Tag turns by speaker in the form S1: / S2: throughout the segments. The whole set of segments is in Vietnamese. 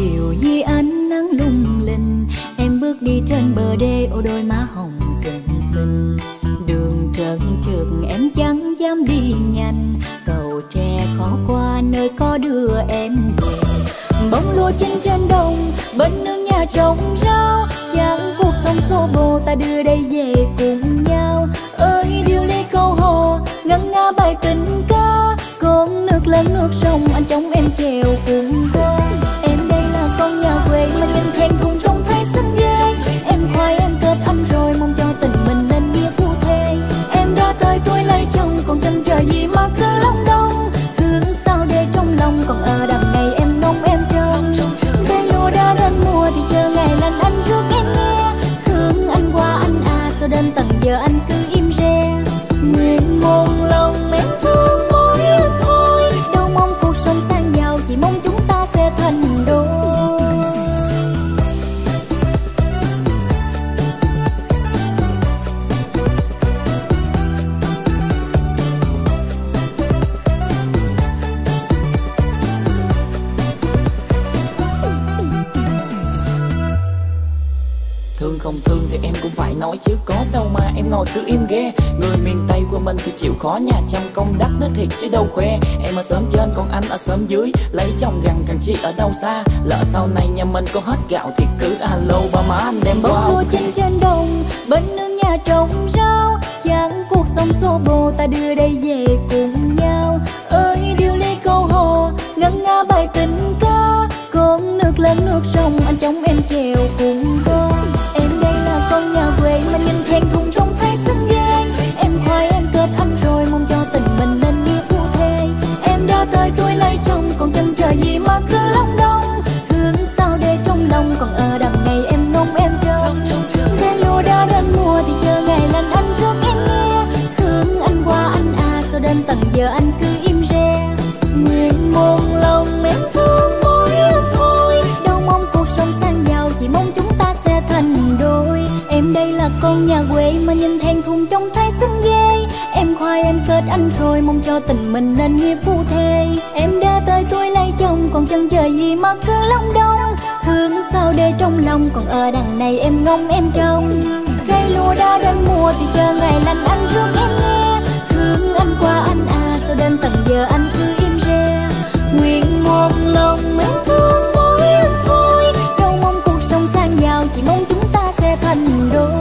S1: chiều vì ánh nắng lung linh, em bước đi trên bờ đê, ô đôi má hồng xinh xinh. Đường trơn trượt em chẳng dám đi nhanh, cầu tre khó qua nơi có đưa em về. Bông lúa chín trên đồng, bên nương nhà trồng rau, chẳng cuộc sống xô bồ ta đưa đây về cùng nhau. Ơi điệu ly câu hò, ngân nga bài tình ca, con nước lên nước sông anh chống em chèo cùng con. Em đây là con nhà quê mà nhìn khen thùng trong thấy xinh ghê. Em khoai em kết anh rồi mong cho tình mình nên nghĩa phu thê. Em đã tới tuổi lấy chồng còn chần chờ gì mà cứ lòng đông, hướng sao để trong lòng còn ở đằng này em ngóng em trông. Cây lúa đã đến mùa thì chờ ngày lành anh rước em nghe, hướng anh qua anh à sao đến tận giờ anh cứ im re. Nguyện một lòng em thương mỗi thôi, đâu mong cuộc sống sang giàu, chỉ mong chúng ta sẽ thành đôi.
S2: Thương không thương thì em cũng phải nói chứ có đâu mà em ngồi cứ im ghê. Người miền Tây của mình thì chịu khó nhà trăm công đắc nó thiệt chứ đâu khoe. Em ở xóm trên còn anh ở xóm dưới, lấy chồng gần càng chi ở đâu xa. Lỡ sau này nhà mình có hết gạo thì cứ alo ba má anh đem qua.
S1: Bông lúa chín trên đồng, bên nương nhà trồng rau, chẳng cuộc sống xô bồ ta đưa đây về cùng nhau. Ơi điệu ly câu hò, ngân nga bài tình ca, con nước lên nước sông anh chống em chèo cùng con. Em đây là con nhà quê mà nhìn khen thùng trong thấy xinh ghê. Em khoai em kết anh rồi mong cho tình mình nên nghĩa phu thê. Em đã tới tuổi lấy chồng còn chần chờ gì mà cứ lòng đông, hướng sao để trong lòng còn ở đằng này em ngóng em trông. Cây lúa đã đến mùa thì chờ ngày lành anh rước em nghe, hướng anh qua anh à sao đến tận giờ anh cứ im re. Nguyện một lòng em thương mỗi thôi, đâu mong cuộc sống sang giàu, chỉ mong chúng ta sẽ thành đôi. Em đây là con nhà quê mà nhìn thèn thùng trong thấy xinh ghê. Em khoai em kết anh rồi mong cho tình mình nên nghĩa phu thê. Em đã tới tuổi lấy chồng còn chần chờ gì mà cứ lòng đông, hướng sao để trong lòng còn ở đằng này em ngóng em trông. Cây lúa đã đến mùa thì chờ ngày lành anh rước em nghe, hướng anh qua anh à sao đến tận giờ anh cứ im re. Nguyện một lòng em thương mỗi thôi, đâu mong cuộc sống sang giàu, chỉ mong chúng ta sẽ thành đôi.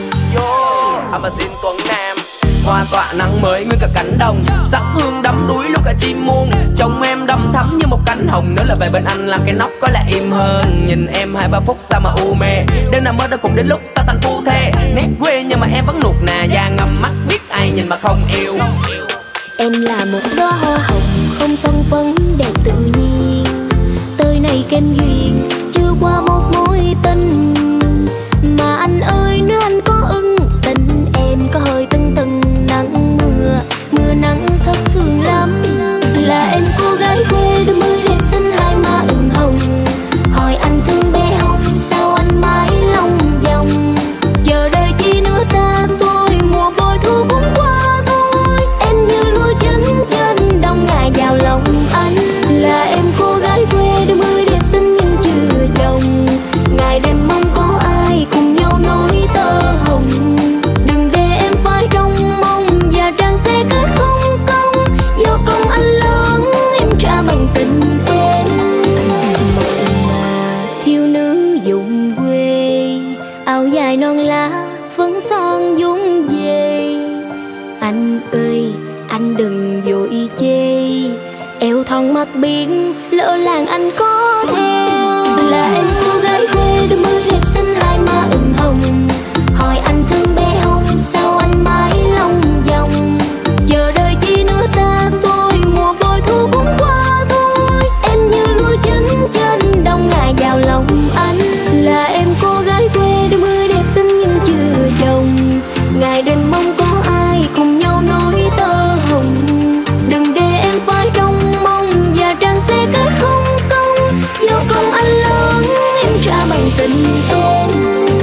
S3: hoa tỏa nắng mới nguyên cả cánh đồng, sắc hương đắm đuối. nuốt cả chim muôn. Trong em đâm thắm như một cánh hồng, nếu là về bên anh làm cái nóc có lẽ im hơn. Nhìn em 2-3 phút sao mà u mê, đêm nào mơ đã cùng đến lúc ta thành phu thê. Nét quê nhưng mà em vẫn nuột nà, da ngầm mắt biết ai nhìn mà không yêu.
S1: Em là một đóa hoa hồng không son phấn đẹp tự nhiên, tới này kênh duyên chưa qua một mối tình. Mà anh ơi nếu anh có ưng tình em có hơi tưng tưng nắng mưa, mưa nắng thất thường lắm. Là em cô gái quê đôi mươi đẹp xinh hai má ửng hồng, hỏi anh thương bé không sao anh mãi lòng vòng. Chờ đợi chi nữa xa xôi mùa bội thu cũng qua thôi, em như lúa chín trên đông ngày vào lòng anh. Là em cô gái quê đôi mươi đẹp xinh nhưng chưa chồng, ngày đêm mong có ai cùng nhau nối tơ hồng. Đừng để em phải trong mong và trang sẽ kết không công, do công anh lớn em trả bằng tình em. Mộng mà thiếu nữ vùng quê, áo dài non lá phấn son vung về. Anh ơi anh đừng vội chê, eo thon mặt biển lỡ làng anh có theo. Là em cô gái quê đôi mươi đẹp xinh hai má ửng hồng, hỏi anh thương bé không sao anh mãi lòng vòng. Chờ đợi chi nữa xa xôi mùa bội thu cũng qua thôi, em như lúa chín trên đông ngày vào lòng anh. Là em cô gái quê đôi mươi đẹp xinh nhưng chưa chồng, ngày đêm mong có ai cùng nhau nối tơ hồng. Đừng để em phải trong mong và trang sẽ kết không công, do công anh lớn em trả bằng tình em.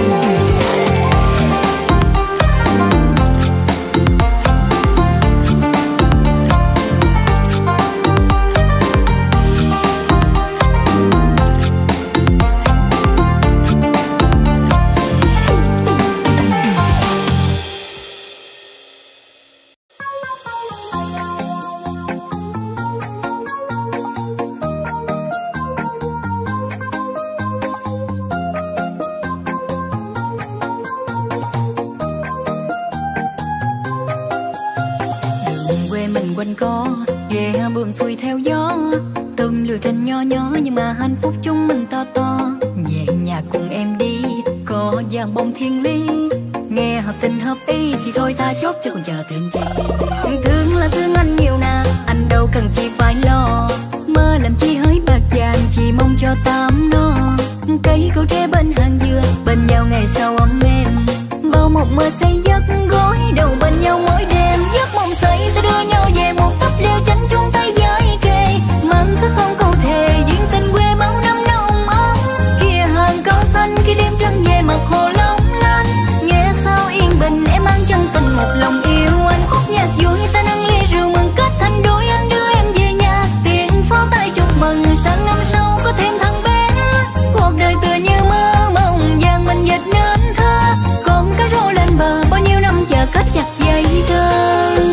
S4: quanh co ghé buồn xuôi theo gió, từng lửa tranh nho nhỏ nhưng mà hạnh phúc chúng mình to to. Về nhà cùng em đi có vàng bông thiên lý, nghe hợp tình hợp ý thì thôi ta chốt cho còn chờ thêm chi. Thương là thương anh nhiều nà, anh đâu cần chi phải lo, mơ làm chi hỡi bạc vàng chỉ mong cho tám no. Cây cầu tre bên hàng dừa bên nhau ngày sau ấm êm, bao một mơ say giấc gối đầu bên nhau mỗi đêm. Giấc mộng say ta đưa nhau về một tấp leo tránh chung tay với kề, mang sắc son câu thề duyên tình quê bao năm nồng ấm. Kia hàng cao xanh khi đêm trăng về mặt hồ long lanh, nghe sao yên bình em mang chân tình một lòng yêu. Anh khúc nhạc vui ta nâng ly rượu mừng kết thành đôi, anh đưa em về nhà tiền pháo tay chúc mừng sang năm sau có thêm thằng bé. Cuộc đời tựa như mơ mộng vàng mình dệt nên thơ, con cá rô lên bờ bao nhiêu năm chờ kết chặt dây thơ.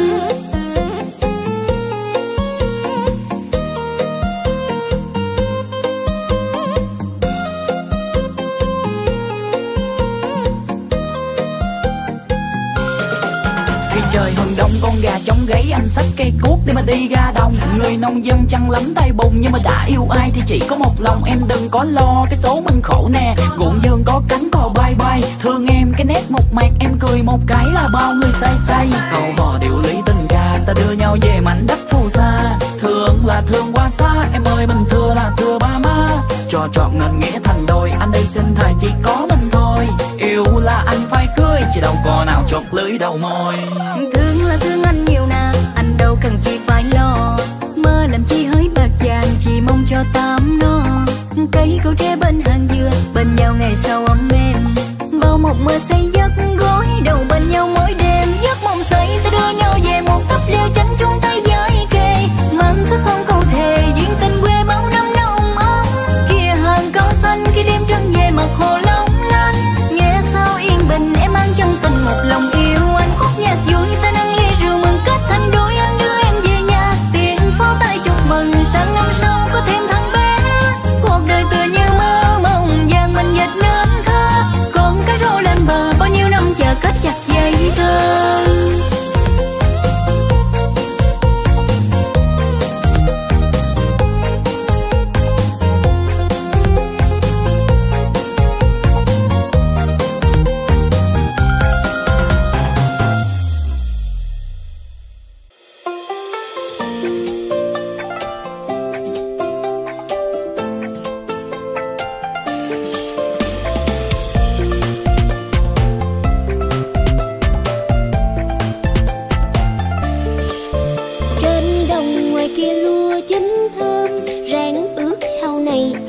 S2: Trời hừng đông con gà chống gáy anh xách cây cuốc để mà đi ra đồng. Người nông dân chăn lắm tay bùn nhưng mà đã yêu ai thì chỉ có một lòng. Em đừng có lo cái số mình khổ nè, ruộng vườn có cánh cò bay bay. Thương em cái nét một mạc em cười một cái là bao người say say. Câu hò điệu lý tình ca ta đưa nhau về mảnh đất phù sa. Thương là thương quá xa em ơi, mình thưa là thưa ba má. Cho trọn ngần nghĩa thành đôi, anh đây xin thề chỉ có mình thôi. Yêu là anh phải cưới chứ đâu có nào chốt lưỡi đầu môi.
S4: Thương là thương anh nhiều nà, anh đâu cần chi phải lo, mơ làm chi hỡi bạc vàng chỉ mong cho tám no. Cây cầu tre bên hàng dừa bên nhau ngày sau ấm êm, bao một mơ say giấc gối đầu bên nhau mỗi đêm. Giấc mộng say ta đưa nhau về một tấp leo tránh chung tay với kề, mang sắc son câu thề duyên tình quê bao năm nồng ấm. Kia hàng cao xanh khi đêm trăng về mặt hồ long lanh, nghe sao yên bình em mang chân tình một lòng yêu. Anh khúc nhạc vui ta nâng ly rượu mừng kết thành đôi, anh đưa em về nhà tiền pháo tay chúc mừng sang năm sau có thêm thằng bé. Cuộc đời tựa như mơ mộng vàng mình dệt nên thơ, con cá rô lên bờ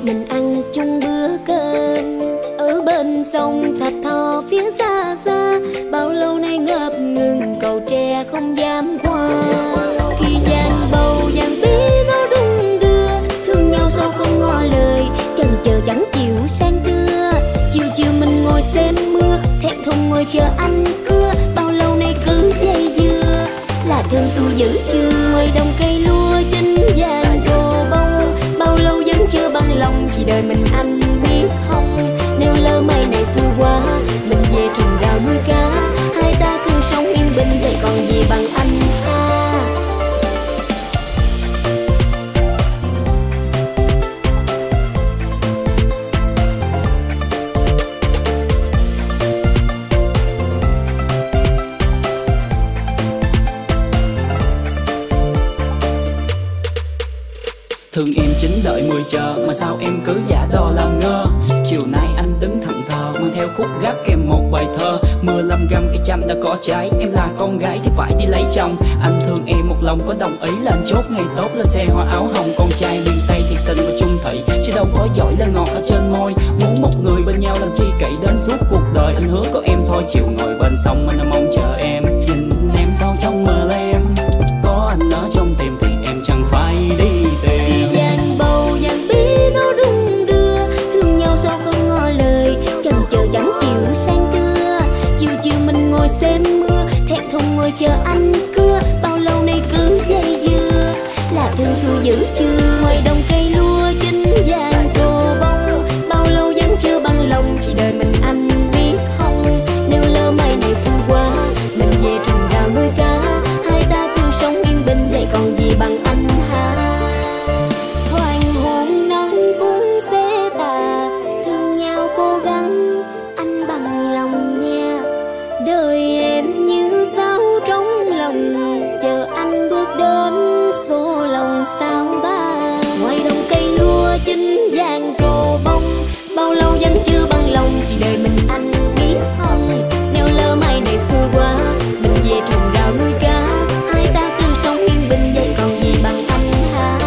S1: mình ăn chung bữa cơm. Ở bên sông Thạch Thò phía xa xa, bao lâu nay ngập ngừng cầu tre không dám qua. Khi giang bầu giang bí nó đung đưa, thương nhau sao không ngỏ lời, chần chờ chẳng chịu sang trưa. Chiều chiều mình ngồi xem mưa, thẹn thùng ngồi chờ anh cưa. Bao lâu nay cứ dây dưa, là thương tôi giữ chưa. Ngoài đồng cây lúa chín vàng rô bông, bao lâu vẫn chưa bằng lòng, chỉ đời mình anh biết không. Nếu lỡ mai này xưa quá, mình về rừng rau nuôi cá, hai ta cứ sống yên bình vậy còn gì bằng anh ha.
S2: Thương em chính đợi 10 chờ, mà sao em cứ giả đò làm ngơ. Chiều nay anh đứng thẳng thờ, mang theo khúc gác kèm một bài thơ. 15 găm cây chăm đã có trái, em là con gái thì phải đi lấy chồng. Anh thương em một lòng có đồng ý là anh chốt ngày tốt là xe hoa áo hồng. Con trai miền Tây thiệt tình và chung thủy, chứ đâu có giỏi là ngọt ở trên môi. Muốn một người bên nhau làm chi kỹ đến suốt cuộc đời. Anh hứa có em thôi, chiều ngồi bên sông anh mong chờ em. Nhìn em sao trong mơ lem, có anh ở trong tim thì em chẳng phải đi tìm.
S1: Giang bầu giang bí nó đung đưa, thương nhau sao không ngỏ lời, chần chờ chẳng chịu sang trưa. Chiều chiều mình ngồi xem mưa, thẹn thùng ngồi chờ anh cưa. Bao lâu nay cứ dây dưa, là thương tôi giữ chưa. Ngoài đồng cây lúa chín vàng rô bông, bao lâu vẫn chưa bằng lòng, chỉ đời mình anh biết không. Nếu lỡ mai này xưa quá, mình về rừng rau nuôi cá, hai ta cứ sống yên bình vậy còn gì bằng anh ha. Hoàng hôn nắng cũng sẽ tà, thương nhau cố gắng anh bằng lòng nha. Đời em như dao trong lòng, chờ anh bước đến số lòng sao ba. Ngoài đồng cây lúa chín vàng rô bông, bao lâu vẫn chưa bằng lòng, chỉ đời mình anh biết không. Nếu lỡ mai này xưa quá, mình về trồng rau nuôi cá, hai ta cứ sống yên bình vậy còn gì bằng anh ha.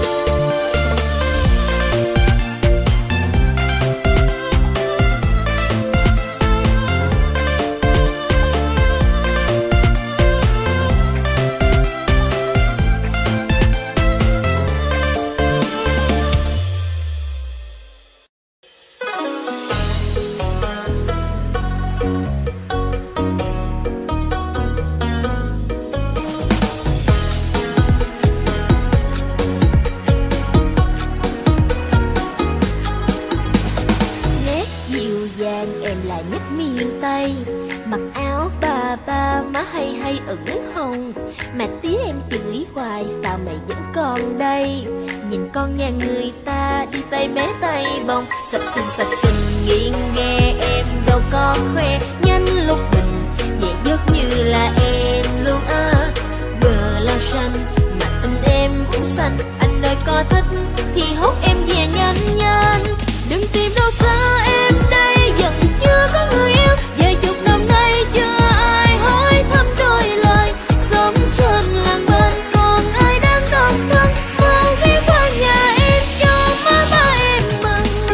S5: Nét dịu dàng em là nhất miền Tây, mặc áo bà ba má hay hay ửng hồng. Mà tía em chửi hoài sao mày vẫn còn đây. Nhìn con nhà người ta đi tay bé tay bồng, sập sình nghiêng nghe em đâu có khoe. Nhanh lúc mình về giấc như là em luôn á. Bờ lao xanh mà tình em cũng xanh, anh ơi có thích thì hút em về nhanh nhanh. Đừng tìm đâu xa em đây vẫn chưa có người yêu, vài chục năm nay chưa ai hỏi thăm đôi lời. Sống trên làng bên còn ai đang độc thân, mau ghé qua nhà em cho má ba em mừng.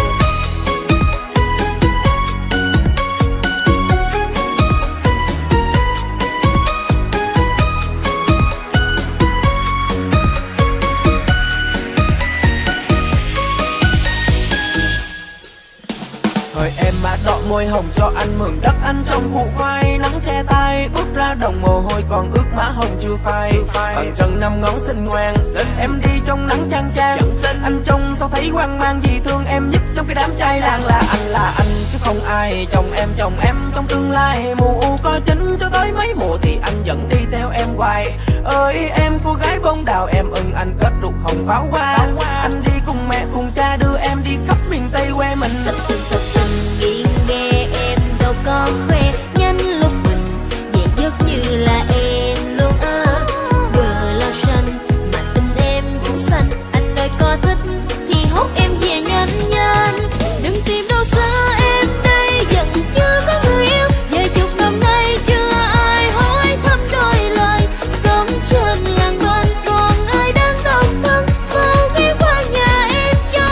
S3: Thời em má đọ môi hồng cho anh mượn đất anh trong vụ khoai. Nắng che tay bước ra đồng mồ hôi còn ướt má hồng chưa phai. Bằng chân năm ngón xinh ngoan, em đi trong nắng chang chang. Anh trông sao thấy hoang mang, vì thương em nhất trong cái đám trai làng. Là anh chứ không ai. Chồng em trong tương lai. Mù u có chính cho tới mấy mùa thì anh vẫn đi theo em hoài. Ơi em cô gái bông đào, em ưng anh kết đục hồng pháo hoa. Anh đi cùng mẹ cùng cha đưa em đi khắp miền Tây quê mình.
S5: Sập sình nghiêng nghe em đâu có khoe. Nhanh lúc mình về giấc như là em luôn á. Bờ lao xanh mà tình em cũng xanh, anh ơi có thích thì hút em về nhanh nhanh. Đừng tìm đâu xa em đây vẫn chưa có người yêu, vài chục năm nay chưa ai hỏi thăm đôi lời. Sống trên làng bên còn ai đang độc thân, mau ghé qua nhà em cho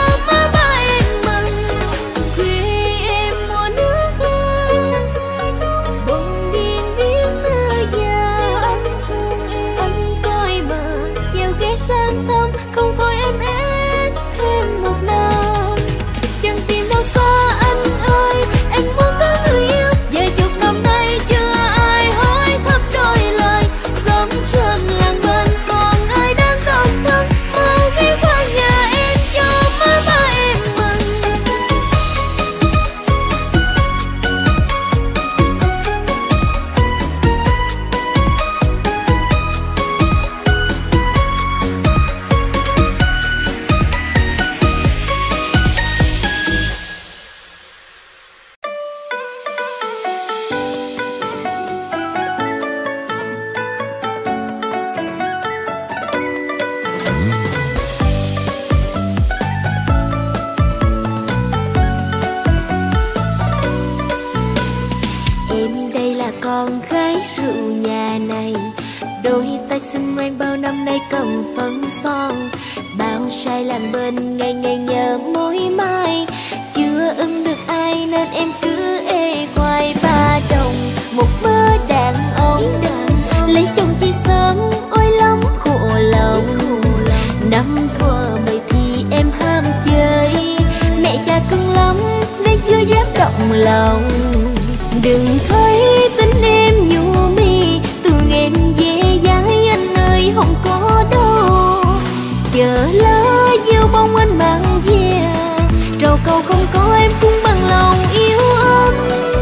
S5: ngoan bao năm nay cầm phấn son, bao sai làng bên ngày ngày nhớ mối mai. Chưa ưng được ai nên em cứ ê khoai. Ba đồng một mơ đàn ông, lấy chồng chi sớm ôi lắm khổ lòng. Năm thuở mười thì em ham chơi, mẹ cha cưng lắm nên chưa dám động lòng. Đừng thấy tính em nhu mi, tưởng em dễ dãi anh ơi không có đâu. Chờ lá gieo bông anh mang về, trầu cầu không có em cũng bằng lòng yêu anh.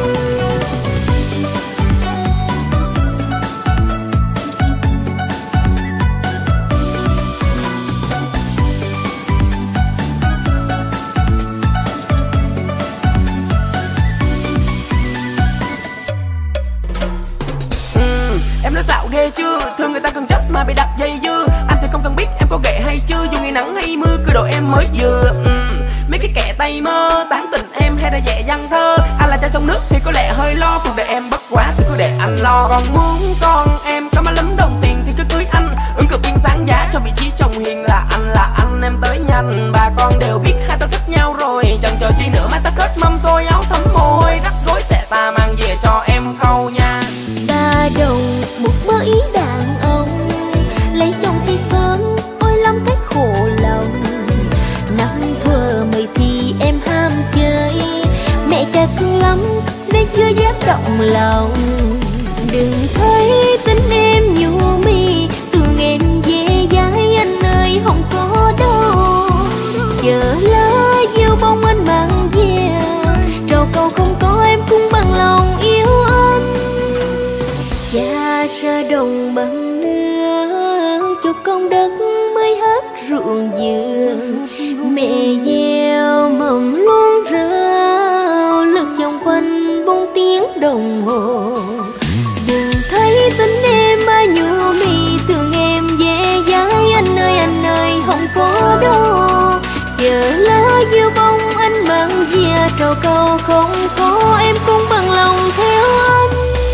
S3: Em nói xạo ghê chưa, thương người ta cần chất mà bị đặt dây dưa. Anh thì không cần biết em có ghệ hay chưa, dù ngày nắng hay mưa cứ độ em mới vừa. Mấy cái kẻ tay mơ tán tình em hay là dễ văn thơ. Anh là cha sông nước thì có lẽ hơi lo, cuộc đời em bất quá thì cứ để anh lo. Còn muốn con em có má lấm đồng tiền thì cứ cưới anh, ứng cử viên sáng giá cho vị trí chồng hiền là anh em tới nhanh. Bà con đều biết hai tao thích nhau rồi, chần chờ chi nữa mai ta kết mâm xôi áo thấm môi, rắc rối sẽ ta mang về cho em khâu nha.
S5: Ba đồng một mơ ý đàn ông, lấy chồng thì sớm ôi lắm cách khổ lòng. Năm thuở mười thì em ham chơi, mẹ cha cưng lắm nên chưa dám động lòng. Đừng thấy tính em nhu mi, tưởng em dễ dãi anh ơi không có đâu. Chờ lá gieo bông anh mang về, trầu cầu không có em cũng bằng lòng yêu anh. Cha ra đồng bằng nước cho con đất mới hết ruộng dừa. Mẹ gieo mầm luôn rau, lượt vòng quanh 4 tiếng đồng hồ. Đừng thấy tính em ba nhu mi, thương em dễ dãi anh ơi không có đâu. Chờ lá gieo bông anh mang về, trầu cầu không có em cũng bằng lòng theo anh.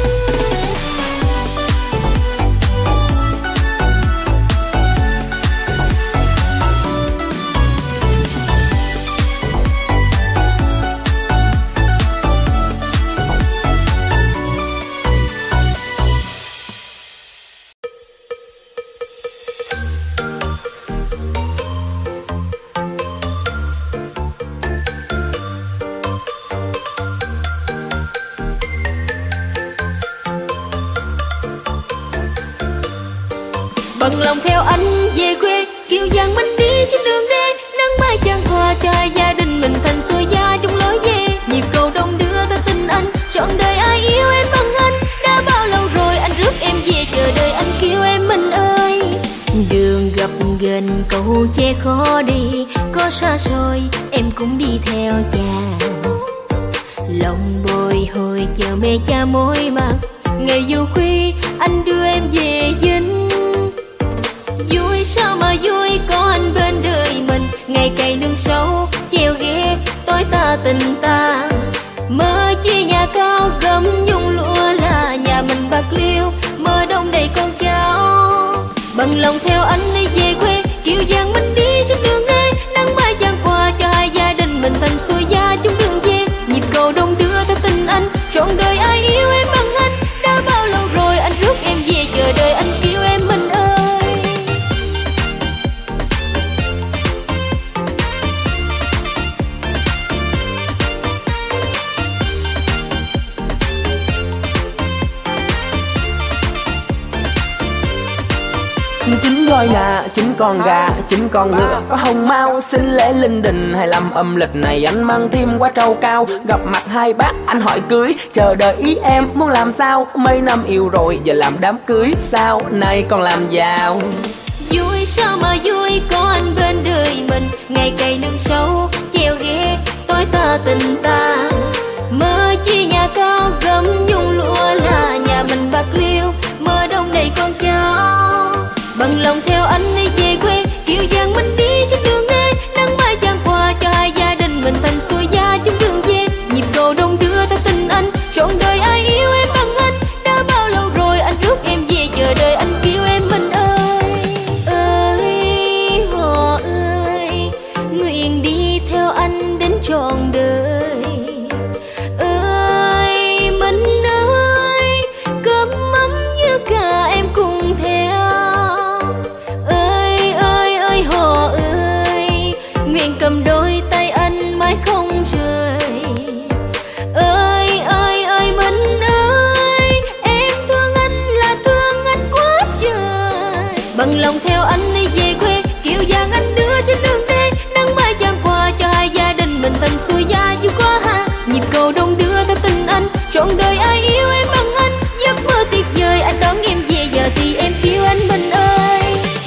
S5: Bằng lòng theo anh về quê, kiều giang mình đi trên đường đê. Nắng mai chan hòa cho gia đình mình thành xưa gia chung lối về. Nhịp cầu đông đưa ta tin anh, trọn đời ai yêu em bằng anh. Đã bao lâu rồi anh rước em về, chờ đợi anh kêu em mình ơi. Đường gập ghềnh cầu che khó đi, có xa xôi em cũng đi theo cha. Lòng bồi hồi chờ mẹ cha mối mặt, ngày dù khuya anh đưa em về dinh. Vui sao mà vui có anh bên đời mình, ngày cày nương sâu treo ghé tối ta tình ta. Mơ chia nhà cao gấm nhung lụa là nhà mình Bạc Liêu, mơ đông đầy con cháu. Bằng lòng theo anh đi về quê, kiều giang mình đi trên đường đê. Nắng mai chan qua cho hai gia đình mình thành xuôi gia chung đường về. Nhịp cầu đông đưa theo tình anh, trọn đời ai yêu em bằng anh. Đã bao lâu rồi anh rước em về, chờ đợi anh kêu em mình ơi.
S3: Chín gói gà, 9 con gà, 9 con ngựa có hồng mau, xin lễ linh đình 25 âm lịch này anh mang thêm qua trâu cao. Gặp mặt hai bác anh hỏi cưới, chờ đợi ý em muốn làm sao. Mấy năm yêu rồi giờ làm đám cưới, sau này còn làm giàu.
S5: Vui sao mà vui có anh bên đời mình, ngày cày nương sâu treo ghé tối ta tình ta. Mơ chia nhà cao gấm nhung lụa là nhà mình Bạc Liêu, mơ đông đầy con cháu. Bằng lòng theo anh đi về quê, kiều giang mình đi trên đường đê. Nắng mai chan qua cho hai gia đình mình thành xuôi gia chung đường về. Nhịp cầu đông đưa theo tình anh, trọn đời ai yêu em bằng anh. Đã bao lâu rồi anh rước em về, chờ đợi anh kêu em mình ơi. bằng lòng theo anh đi về quê. Kiều vàng anh đưa trên đường đi, nắng mai chan qua cho hai gia đình mình thành xuôi gia chưa qua ha. Nhịp cầu đông đưa theo tình anh, trọn đời ai yêu em bằng anh. Giấc mơ tuyệt vời anh đón em về, giờ thì em kêu anh mình ơi.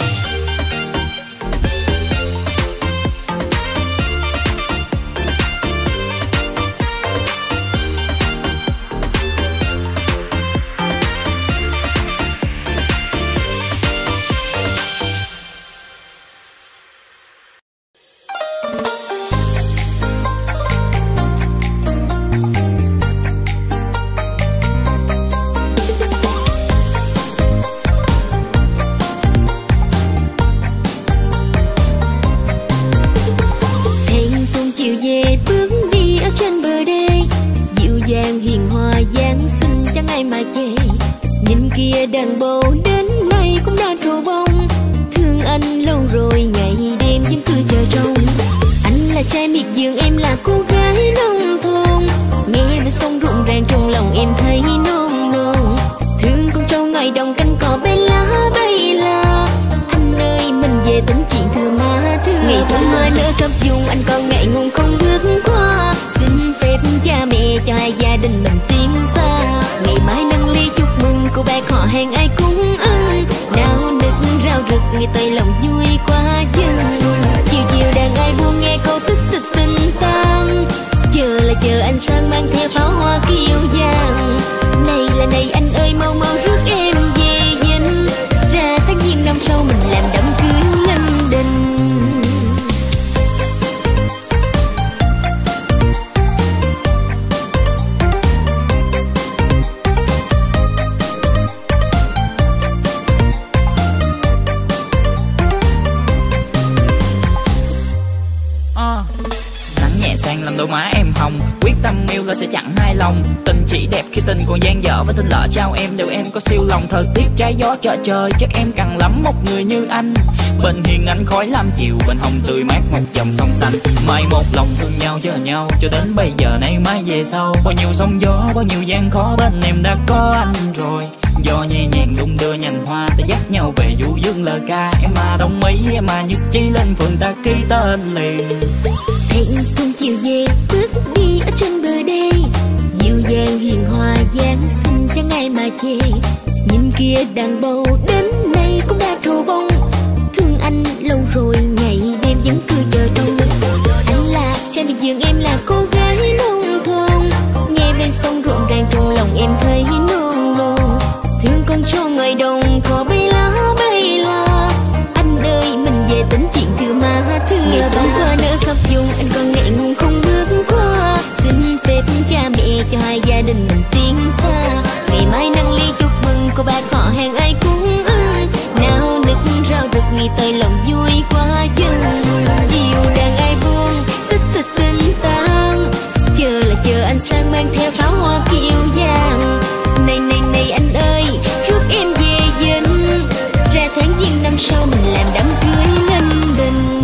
S5: Đàn bầu đến nay cũng đã trổ bông, thương anh lâu rồi ngày đêm vẫn cứ chờ trông. Anh là trai miệt vườn, em là cô gái nông thôn, nghe bên sông rộn ràng trong lòng em thấy nôn nôn. Thương con trâu ngoài đồng canh cỏ bay lá bay la, anh ơi mình về tính chuyện thừa má thương. Ngày xuân hoa nở khắp vùng, anh còn ngại ngùng không bước qua, xin phép cha mẹ cho hai gia đình mình tiến xa. Ngày mai nâng ly chúc mừng cô bác họ hàng ai cũng ơi, náo nức rao rực nghe tay lòng vui quá chừng. Chiều chiều đàn ai buông nghe câu tức tịch tình tang, chờ là chờ anh sang mang theo pháo hoa kiêu vàng. Này là này anh ơi mau mau rước em về dinh, ra tháng giêng năm sau mình làm đám cưới linh đình.
S2: Sang làm đôi má em hồng, quyết tâm yêu là sẽ chẳng hai lòng. Tình chỉ đẹp khi tình còn dang dở, và tình lỡ trao em đều em có siêu lòng. Thời tiết trái gió chợ trời, chắc em cần lắm một người như anh. Bên hiền ánh khói lam chiều, bên hồng tươi mát một dòng sông xanh. Mai một lòng thương nhau chờ nhau, cho đến bây giờ nay mai về sau. Bao nhiêu sóng gió, bao nhiêu gian khó, bên em đã có anh rồi. Do nhẹ nhàng đung đưa nhành hoa, ta dắt nhau về du dương lời ca. Em mà đồng ý, em mà nhất trí lên phường ta ký tên liền.
S5: Hẹn cùng chiều về bước đi ở trên bờ đê, dịu dàng hiền hòa dáng xinh cho ngày mà chê. Nhìn kia đàn bầu đến nay cũng đã trổ bông, thương anh lâu rồi ngày đêm vẫn cứ chờ trông. Anh là trai miệt vườn, em là cô gái nông thôn, nghe bên sông rộn ràng trong lòng em thấy nôn nôn. Thương con trâu ngoài đồng cỏ bay lá bay la, anh ơi mình về tính chuyện thừa mà thương. Ngày xuân qua nở khắp vùng, anh còn ngại ngùng không bước qua, xin phép cha mẹ cho hai gia đình mình tiến xa. Ngày mai nâng ly chúc mừng cô bác họ hàng ai cũng ơi, náo nức rao rực ngày tới lòng vui quá chừng. Chiều đàn ai buông tích tịch tình tang, chờ là chờ anh sang mang theo pháo hoa kiêu vàng. Này này này anh ơi rước em về dinh, ra tháng giêng năm sau mình làm đám cưới linh đình.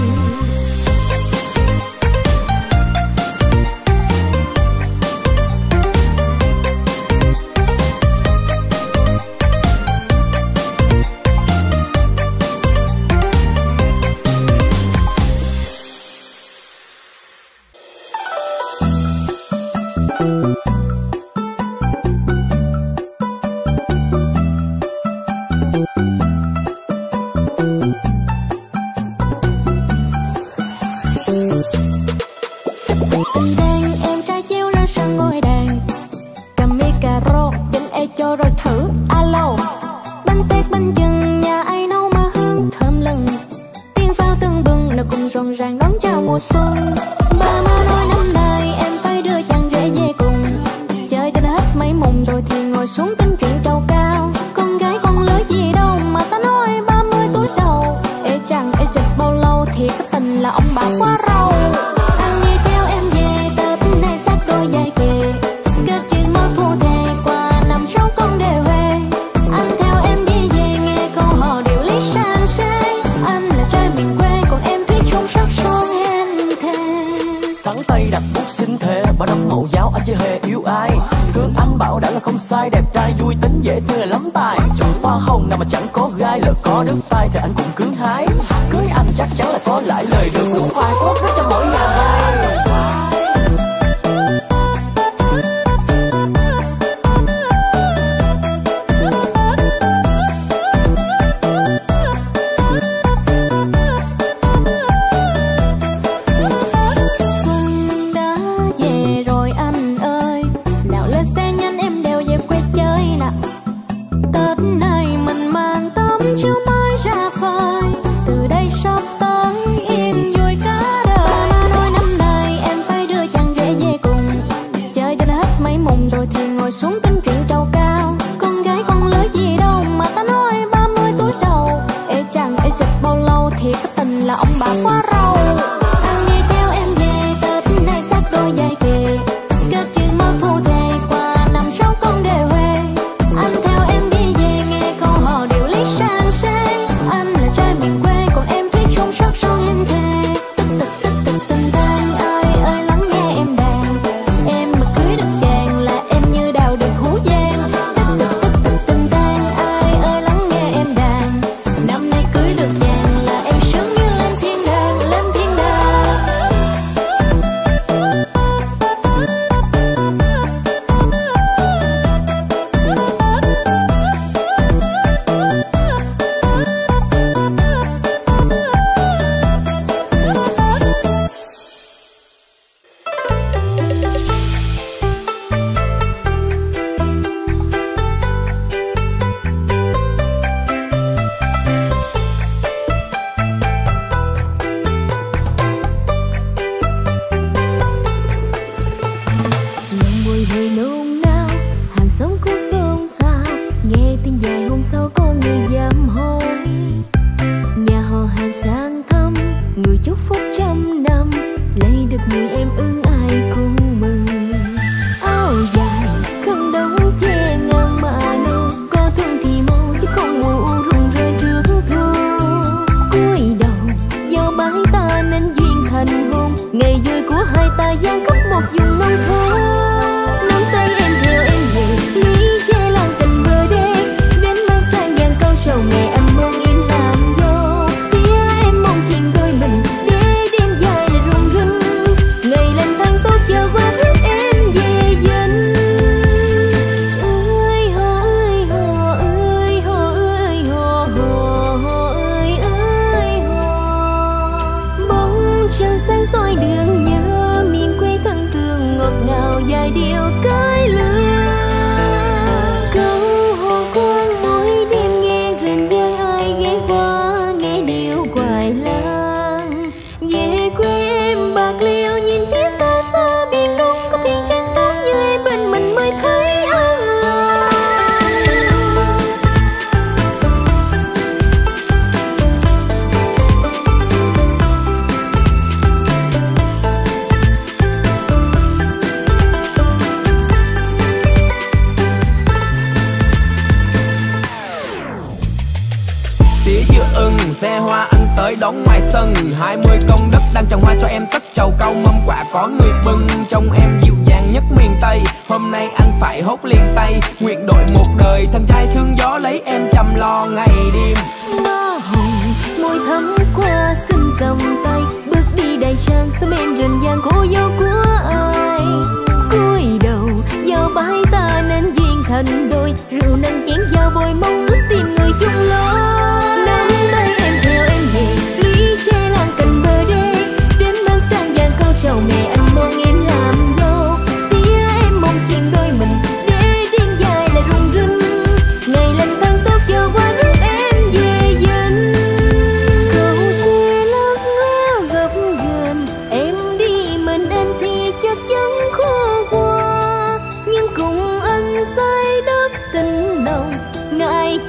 S1: cho rồi thử alo. Bánh tét bánh chưng nhà ai nấu mà hương thơm lừng, tiếng pháo tưng bừng nó cùng rộn ràng đón chào mùa xuân. Ba má nói năm nay em phải đưa chàng rể về cùng, chơi cho hết mấy mùng rồi thì ngồi xuống tính chuyện trầu cao. Con gái con lứa gì đâu mà ta nói 30 tuổi đầu, ê chàng ê chật bao lâu thì cái tình là ông bà quá râu. Anh đi theo em về Tết này sát đôi vai kề, kết chuyện mới phu thề qua năm sau con đều huề. Anh theo em đi về nghe câu hò điệu lý sang sê, anh là trai miền quê còn em thuyết chung sắc son hên thề.
S6: Sáng tay đặt bút xin thề, bao năm mẫu giáo anh chưa hề yêu ai, thương anh bảo đã là không sai, đẹp trai vui tính dễ thương lắm tài. hoa hồng nào mà chẳng có gai, lỡ có đứt tay thì anh cũng cưỡng hái. Cưới anh chắc chắn là có lại, lời được cũng khoai cốt đất cho mỗi nhà vai.
S3: Xe hoa anh tới đón ngoài sân, 20 công đất đang trồng hoa cho em tất trầu cau mâm quả có người bưng. Trông em dịu dàng nhất miền Tây, hôm nay anh phải hốt liền tay. Nguyện đội một đời thân trai sương gió lấy em chăm lo ngày đêm.
S1: Hoa hồng môi thắm qua xin cầm tay, bước đi đầy trang sau bên rừng vàng cô dâu của ai. Cúi đầu vào bãi ta nên duyên thành đôi, rượu nâng chén giao bồi mong ước tìm người chung lối. Nắm tay em theo em về lũy tre làng cạnh bờ đê, đến ban sang vàng câu trầu mẹ anh mong em làm dâu. Tía em mong chuyện đôi mình để đêm dài lại rung rinh, ngày lành tăng tốt cho qua rước em về dinh. Cầu tre lắc léo gập ghềnh, em đi mình anh thì chắc chắn khó qua, nhưng cùng anh say đắp tình nồng ngại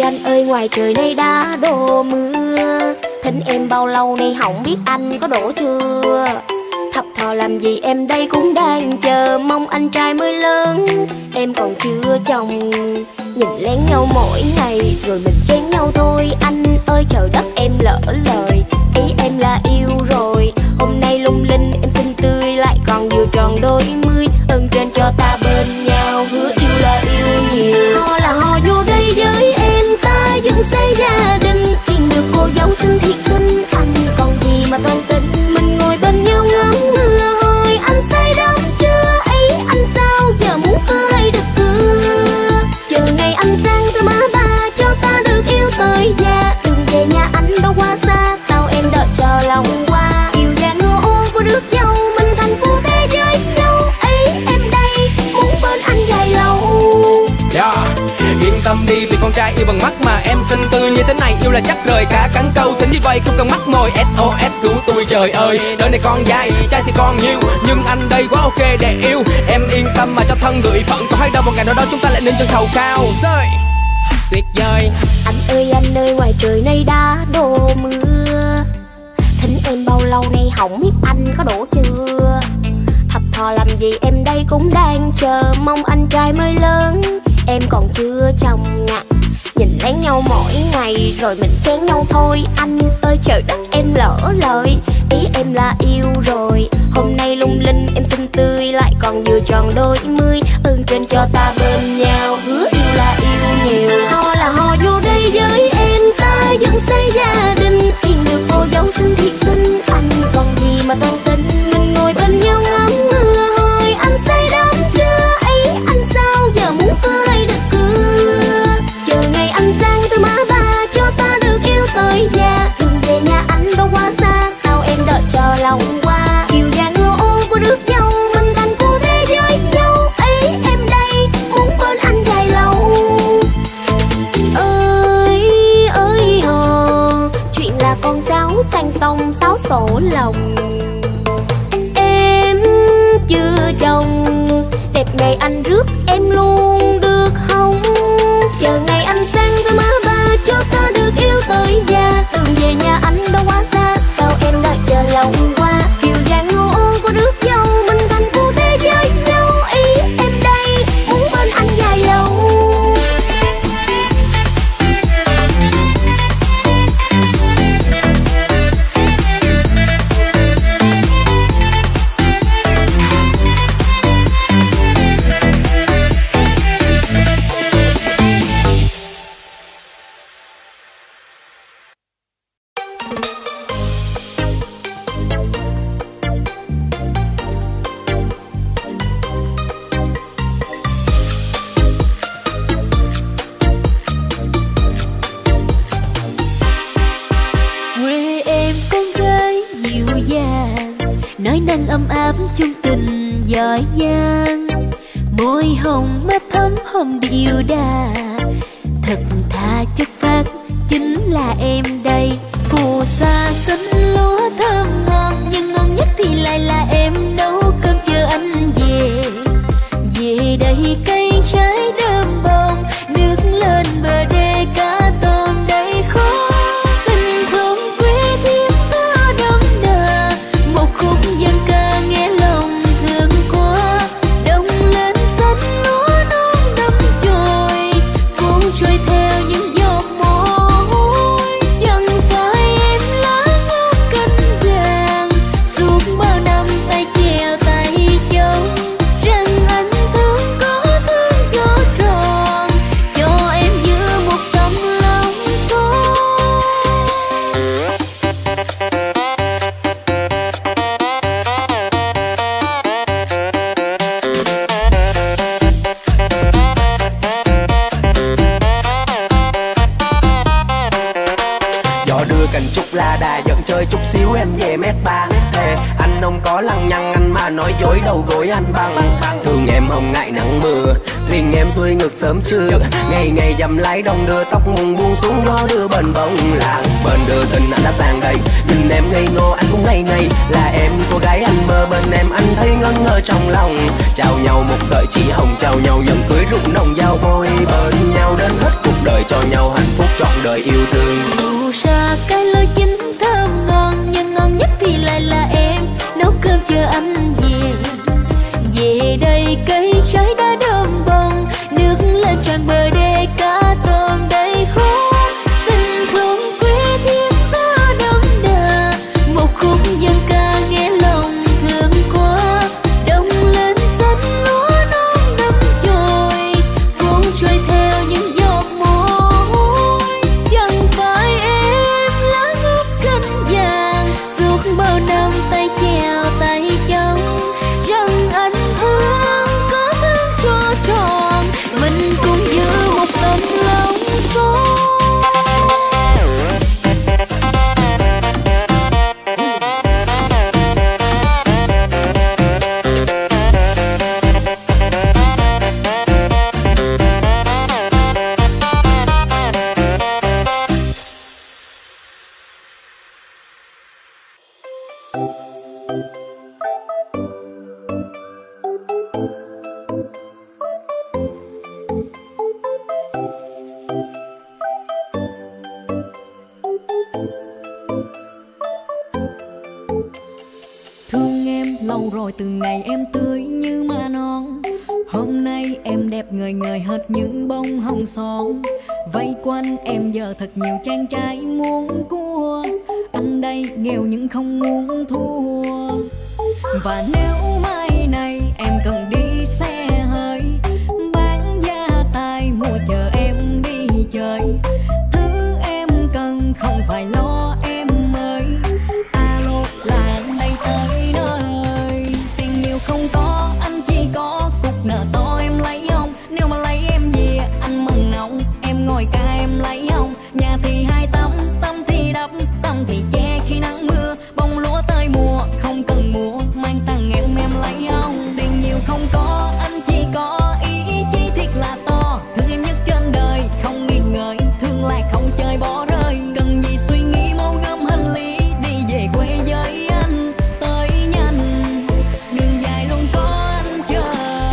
S5: anh ơi, ngoài trời nay đã đổ mưa, thỉnh em bao lâu nay không biết anh có đổ chưa. Thập thò làm gì em đây cũng đang chờ mong anh trai mới lớn, em còn chưa chồng. Nhìn lén nhau mỗi ngày rồi mình chén nhau thôi. Anh ơi trời đất em lỡ lời, ý em là yêu rồi. Hôm nay lung linh em xinh tươi lại còn vừa tròn đôi mươi. Ơn trên cho ta bên nhau, hứa yêu là yêu nhiều. Ho là ho vô đây với em, ta vẫn xây gia đình. Tìm được cô dâu xinh thiệt xinh, anh còn gì mà toan tính. Mình ngồi bên nhau ngắm mưa hồi, anh say đắm chưa ấy. Anh sao giờ muốn cứ hay được cưa, chờ ngày anh sang tới má ba cho ta được yêu tới già. Đường về nhà anh đâu quá xa, sao em đợi chờ lòng qua. Yêu già ngô ô của đứa dâu, mình thành phu thế giới nhau ấy. Em đây muốn bên anh dài lâu.
S3: Yên tâm đi vì con trai yêu bằng mắt mà em xinh tươi như thế này. Yêu là chắc rời cả cắn câu, thính như vậy không cần mắt mồi. SOS cứu tôi trời ơi, đời này con dai trai thì con nhiều, nhưng anh đây quá ok để yêu. Em yên tâm mà cho thân gửi phận, có hay đâu một ngày nào đó chúng ta lại nên chân sầu cao. Rơi tuyệt vời.
S5: Anh ơi ngoài trời nay đã đổ mưa, thỉnh em bao lâu nay không biết anh có đổ chưa. Thập thò làm gì em đây cũng đang chờ mong anh trai mới lớn, em còn chưa chồng ạ. Nhìn lấy nhau mỗi ngày rồi mình chén nhau thôi. Anh ơi trời đất em lỡ lời, ý em là yêu rồi. Hôm nay lung linh em xinh tươi lại còn vừa tròn đôi mươi. Ơn trên cho ta bên nhau, hứa yêu là yêu nhiều. Ho là ho vô đây với em, ta vẫn xây gia đình. Tìm được cô dâu xinh thiệt xinh, anh còn gì mà toan tính. Mình ngồi bên nhau ngắm mưa hồi, anh say đắm chưa ấy. Anh sao giờ muốn cứ hay được cưa, chờ ngày anh sang tới má ba cho ta được yêu tới già. Đường về nhà anh đâu quá xa, sao em đợi chờ lòng qua. Kiều già ngô ô của đứa dâu, mình thành phu thế giới nhau ấy. Em đây muốn bên anh dài lâu. Ơi hồ, chuyện là con cháu sang sông sáo sổ lòng. Em chưa chồng, đẹp ngày anh rước em luôn được không. Chờ ngày anh sang tới má ba cho ta được yêu tới già. Đường về nhà anh đâu quá xa, sao em đợi chờ lòng qua. Kiều già ngô ô của đứa dâu, mình thành phu thế giới nhau ý. Em đây muốn bên anh dài lâu.
S7: nói năng ấm áp chung tình giỏi giang, môi hồng mắt thắm hồng điệu đà, thật thà chất phát chính là em đây. Phù sa xanh lúa thơm ngon, nhưng ngon nhất thì lại là em nấu cơm chờ anh về. Về đây cây trái đơm bông, nước lên bờ đê cá tôm đầy khó. Tình thương quê thiên ta đậm đà, một khúc dân ca nghe lòng thương quá. Đông lên xanh lúa non đắm trôi, cuốn trôi theo những giọt mồ hôi. Chẳng phải em lá ngót cánh vàng, suốt bao năm tay chèo tay chống. Rằng anh thương có thương cho tròn, cho em giữ một tấm lòng son.
S3: Gió đưa cành trúc la đà dẫn chơi chút xíu em về mét ba. Thề anh không có lăng nhăng, anh mà nói dối đầu gối anh bằng. Thường em không ngại nắng mưa, thuyền em xuôi ngược sớm trưa. Ngày ngày dầm lái đông đưa tóc mùng buông xuống, gió đưa bên bông làng. Bên đưa tình anh đã sang đây, nhìn em ngây ngô anh cũng ngây ngây. Là em cô gái anh mơ bên em, anh thấy ngẩn ngơ trong lòng. Chào nhau một sợi chỉ hồng, chào nhau dẫn cưới rụng nồng giao môi. Bên nhau đến hết cuộc đời, cho nhau hạnh phúc trọn đời yêu thương.
S7: Dù ra cái lối chính thơm ngon, nhưng ngon nhất thì lại là em nấu cơm chờ anh về. Về đây cây trái đã đơm bông, nước lên tràn bờ đê cá tôm đầy khô. Tình thương quê thiên ta đậm đà, một khúc dân ca nghe lòng thương quá. Đông lên xanh lúa non đắm trôi, cuốn trôi theo những giọt môi. Chẳng phải em lá ngọc cánh vàng, suốt bao năm tay chèo tay trắng. Rằng anh thương có thương cho tròn, mình cũng giữ một tấm lòng son.
S4: Thương em lâu rồi từ ngày em tươi như ma non. Hôm nay em đẹp ngời ngời hết những bông hồng son. Vây quanh em giờ thật nhiều chàng trai muốn cua. Anh đây nghèo nhưng không muốn thua. Và nếu mai này em cần đi xe hơi, bán gia tài mua chờ em đi chơi. Thứ em cần không phải lo em ơi, alo là anh đây tới nơi. Tiền nhiều không có, anh chỉ có cục nợ to em lấy không. Nếu mà lấy em về anh mừng nồng, em ngồi ca em lấy không. Nhà thì hai tấm, tâm thì đắp, tâm thì che khi nắng mưa. Bông lúa tới mùa không cần mua, mang tặng em lấy không. Tiền nhiều không có, anh chỉ có ý chí thiệt là to. Thương em nhất trên đời không nghi ngờ, thương lại không chơi bỏ rơi. Cần gì suy nghĩ mau gom hành lý đi về quê với anh. Tới nhanh đường dài luôn có anh chờ.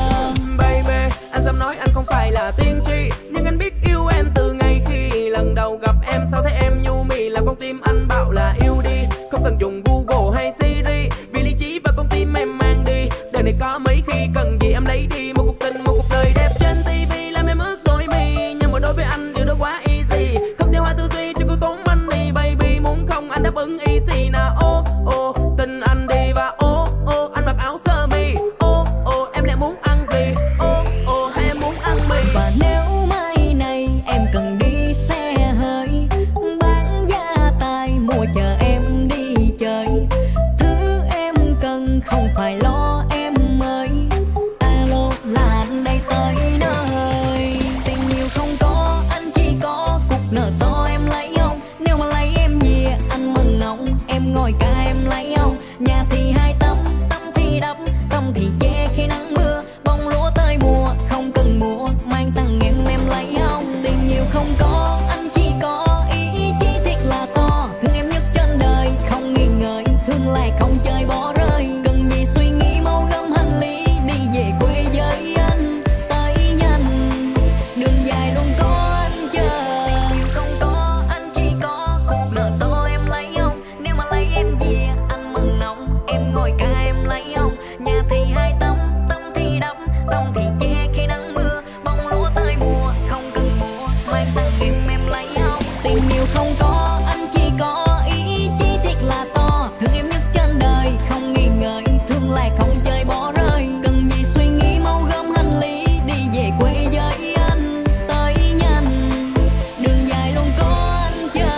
S3: Baby, anh dám nói anh không phải là tiên tri, nhưng anh biết yêu em từ ngày khi lần đầu gặp em. Sao thấy em nhu mì làm con tim anh bảo là yêu đi. Không cần dùng Google hay Siri, vì lý trí và con tim em mang đi. Đời này có mấy khi cần gì em lấy đi. Một cuộc tình, một cuộc đời đẹp trên TV làm em ướt đôi mi. Nhưng mà đối với anh điều đó quá easy, không theo hai tư duy cho cô tốn money. Baby muốn không anh đáp ứng easy nào. Ô ô tình anh đi và ô ô anh mặc áo sơ mi. Ô ô em lại muốn ăn gì? Ô ô hay em muốn ăn mì?
S4: Và nếu mai này em cần đi xe hơi, bán gia tài mua chờ em đi chơi. Thứ em cần không phải lo em ơi, alo là anh đây tới nơi. Tiền nhiều không có, anh chỉ có cục nợ to em lấy không. Nếu mà lấy em về anh mừng nồng, em ngồi ca em lấy không. Nhà thì hai tấm, tâm thì đắp, tâm thì che khi nắng mưa. Bông lúa tới mùa không cần mua, mang tặng em lấy không. Tiền nhiều không có, anh chỉ có ý chí thiệt là to. Thương em nhất trên đời không nghi ngờ, thương lại không chơi bỏ rơi. Cần gì suy nghĩ mau gom hành lý đi về quê với anh. Tới nhanh đường dài luôn có anh chờ. Nhiều không có, anh chỉ có cục nợ to em lấy không. Nếu mà lấy em về anh mừng nồng, em ngồi ca em lấy không. Nhà thì hai tấm, tâm thì đắp, tâm thì che khi nắng mưa. Bông lúa tới mùa không cần mua, mang tặng em lấy không. Tiền nhiều không có, anh chỉ có ý chí thiệt là to. Thương em nhất trên đời không nghi ngờ, thương lại không chơi bỏ rơi. Cần gì suy nghĩ mau gom hành lý đi về quê với anh. Tới nhanh đường dài luôn có anh chờ.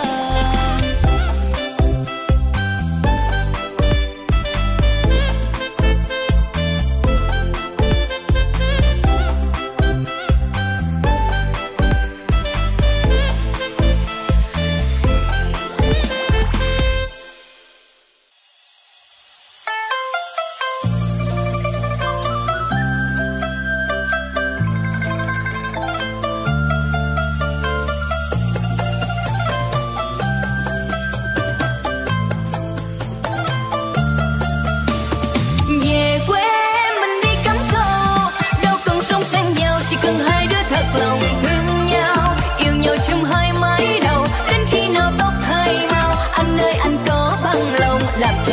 S4: Về quê mình đi cắm câu, đâu cần sống sang giàu, chỉ cần hai đứa thật lòng thương nhau. Yêu nhau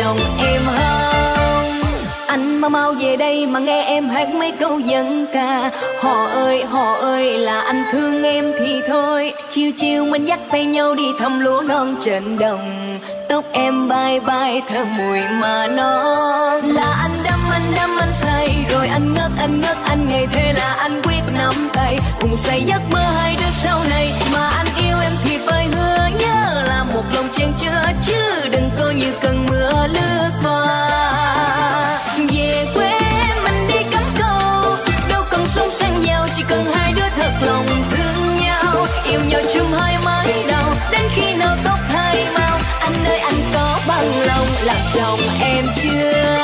S4: chồng em không. Anh mau về đây mà nghe em hát mấy câu dân ca. Họ ơi là anh thương em thì thôi. Chiều chiều mình dắt tay nhau đi thăm lúa non trên đồng. Tóc em bay bay thơm mùi mà non. Là anh đắm anh say. Rồi anh ngất anh ngày thế là anh quyết nắm tay. Cùng say giấc mơ hai đứa sau này. Mà anh yêu em thì phải hứa nhớ là một lòng chen chứa. Chứ đừng coi như cơn mưa lướt qua. Về quê mình đi cắm câu. Đâu cần sống sang giàu, chỉ cần hai đứa thật lòng thương nhau. Yêu nhau chung hai mái đầu. Đến khi nào tóc hai màu. Anh ơi anh có bằng lòng làm chồng em chưa?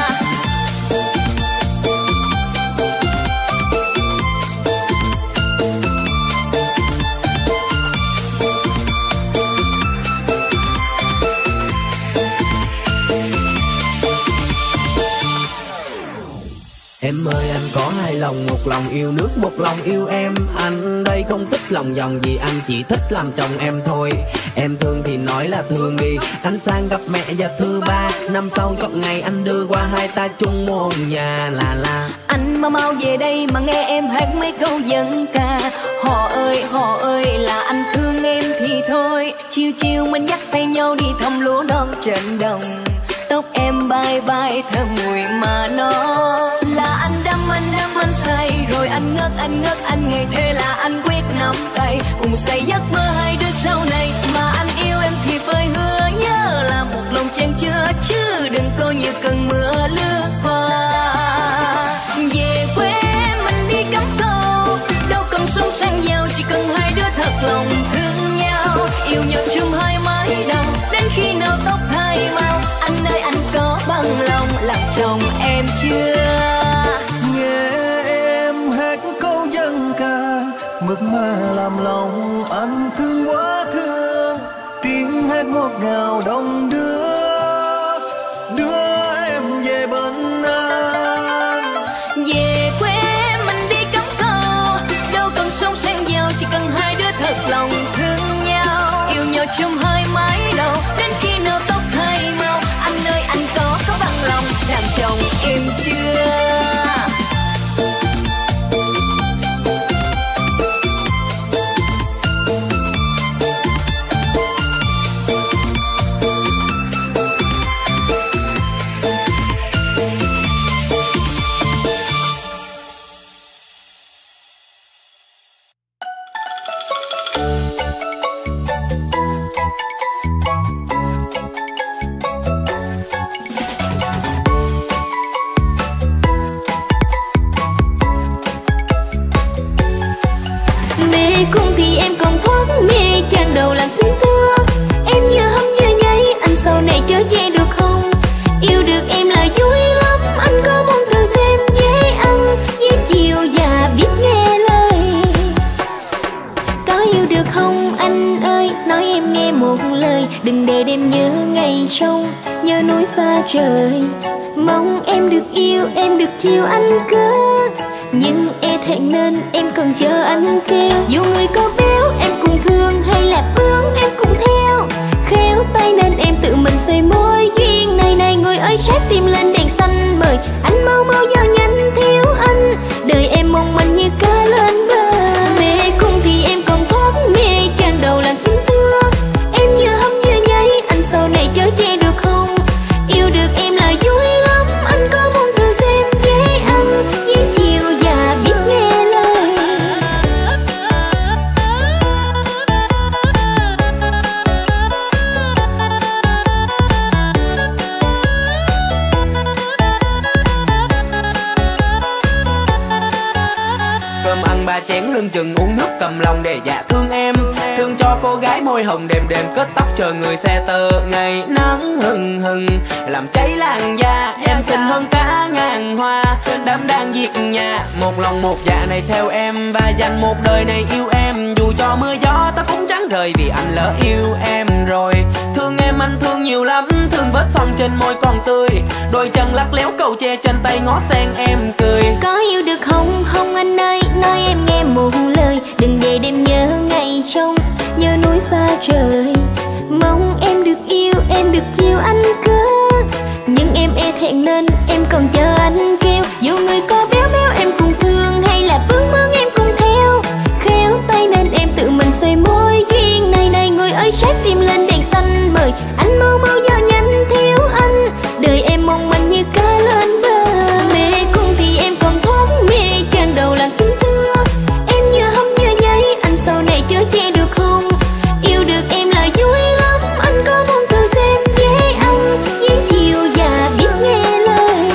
S3: Em ơi anh có hai lòng, một lòng yêu nước, một lòng yêu em. Anh đây không thích lòng vòng gì, anh chỉ thích làm chồng em thôi. Em thương thì nói là thương đi, anh sang gặp mẹ và thứ ba. Năm sau chọn ngày anh đưa qua, hai ta chung một nhà la.
S4: Anh mau về đây mà nghe em hát mấy câu dân ca. Họ ơi là anh thương em thì thôi. Chiều chiều mình dắt tay nhau đi thăm lúa non trên đồng. Tóc em bay bay thơm mùi mà nó. Là anh đắm anh say. Rồi anh ngất anh ngày thế là anh quyết nắm tay. Cùng say giấc mơ hai đứa sau này. Mà anh yêu em thì phải hứa nhớ là một lòng chen chứa. Chứ đừng coi như cơn mưa lướt qua. Về quê mình đi cắm câu. Đâu cần sống sang giàu, chỉ cần hai đứa thật lòng thương nhau. Yêu nhau chung hai mái đầu. Đến khi nào tóc hai màu. Anh ơi anh có bằng lòng làm chồng em chưa?
S6: Nghe em hát câu dân ca, mực mà làm lòng anh thương quá thương. Tiếng hát ngọt ngào đông đưa em về bên anh.
S4: Về quê mình đi cắm câu. Đâu cần sống sang giàu, chỉ cần hai đứa thật lòng thương nhau. Yêu nhau chung hai mái đầu. Đến khi nào tóc hai màu. Anh ơi anh có bằng lòng làm chồng em chưa?
S7: Đầu làm xinh thưa em như hâm như nháy. Anh sau này trở về được không? Yêu được em là vui lắm. Anh có muốn thử xem dễ ăn dễ chiều và biết nghe lời. Có yêu được không anh ơi? Nói em nghe một lời. Đừng để đêm nhớ ngày sông, nhớ núi xa trời. Mong em được yêu, em được chiều anh cơ. Nhưng e thẹn nên em cần chờ anh kêu. Dù người có béo em cùng thương, hay là bướng em cùng theo. Khéo tay nên em tự mình xây mối duyên này. Này người ơi sát tim lên đèn xanh mời. Anh mau vào nhanh thiếu anh. Đời em mong manh như cá lên bờ. Mê cung thì em còn thoát mê. Chàng đầu là xinh thưa em như hâm như nháy. Anh sau này trở về được không? Yêu được em là vui lắm. Anh có muốn thử xem dễ ăn dễ chiều và biết nghe lời.
S3: Cơm ăn ba chén lưng chừng uống nước cầm lòng để dạ thương em. Thương cho cô gái môi hồng đêm đêm kết tóc chờ người xe tơ. Ngày nắng hừng hừng làm cháy làn da. Em xinh hơn cả ngàn hoa đám đang diệt nhà. Một lòng một dạ này theo em và dành một đời này yêu em. Dù cho mưa gió ta cũng chẳng rời vì anh lỡ yêu em rồi. Thương em anh thương nhiều lắm. Thương vết son trên môi còn tươi. Đôi chân lắc léo cầu tre trên tay ngó sen em cười.
S7: Có yêu được không? Không anh ơi. Nói em nghe một lời. Đừng để đêm nhớ ngày sông, nhớ núi xa trời. Mong em được yêu, em được chiều anh cơ. em e thẹn nên em còn chờ anh kêu. Dù người có béo béo em cũng thương, hay là bướng bướng em cũng theo. Khéo tay nên em tự mình xoay môi duyên này này. Người ơi sát tim lên đèn xanh mời anh mau mau vào nhanh theo anh. Đời em mong manh như cá lên bờ. Mê cung thì em còn thoát mê chàng đầu làng xinh thưa. Em như hông như giấy anh sau này chớ che được không? Yêu được em là vui lắm, anh có muốn thử xem dễ ăn dễ chiều và biết nghe lời.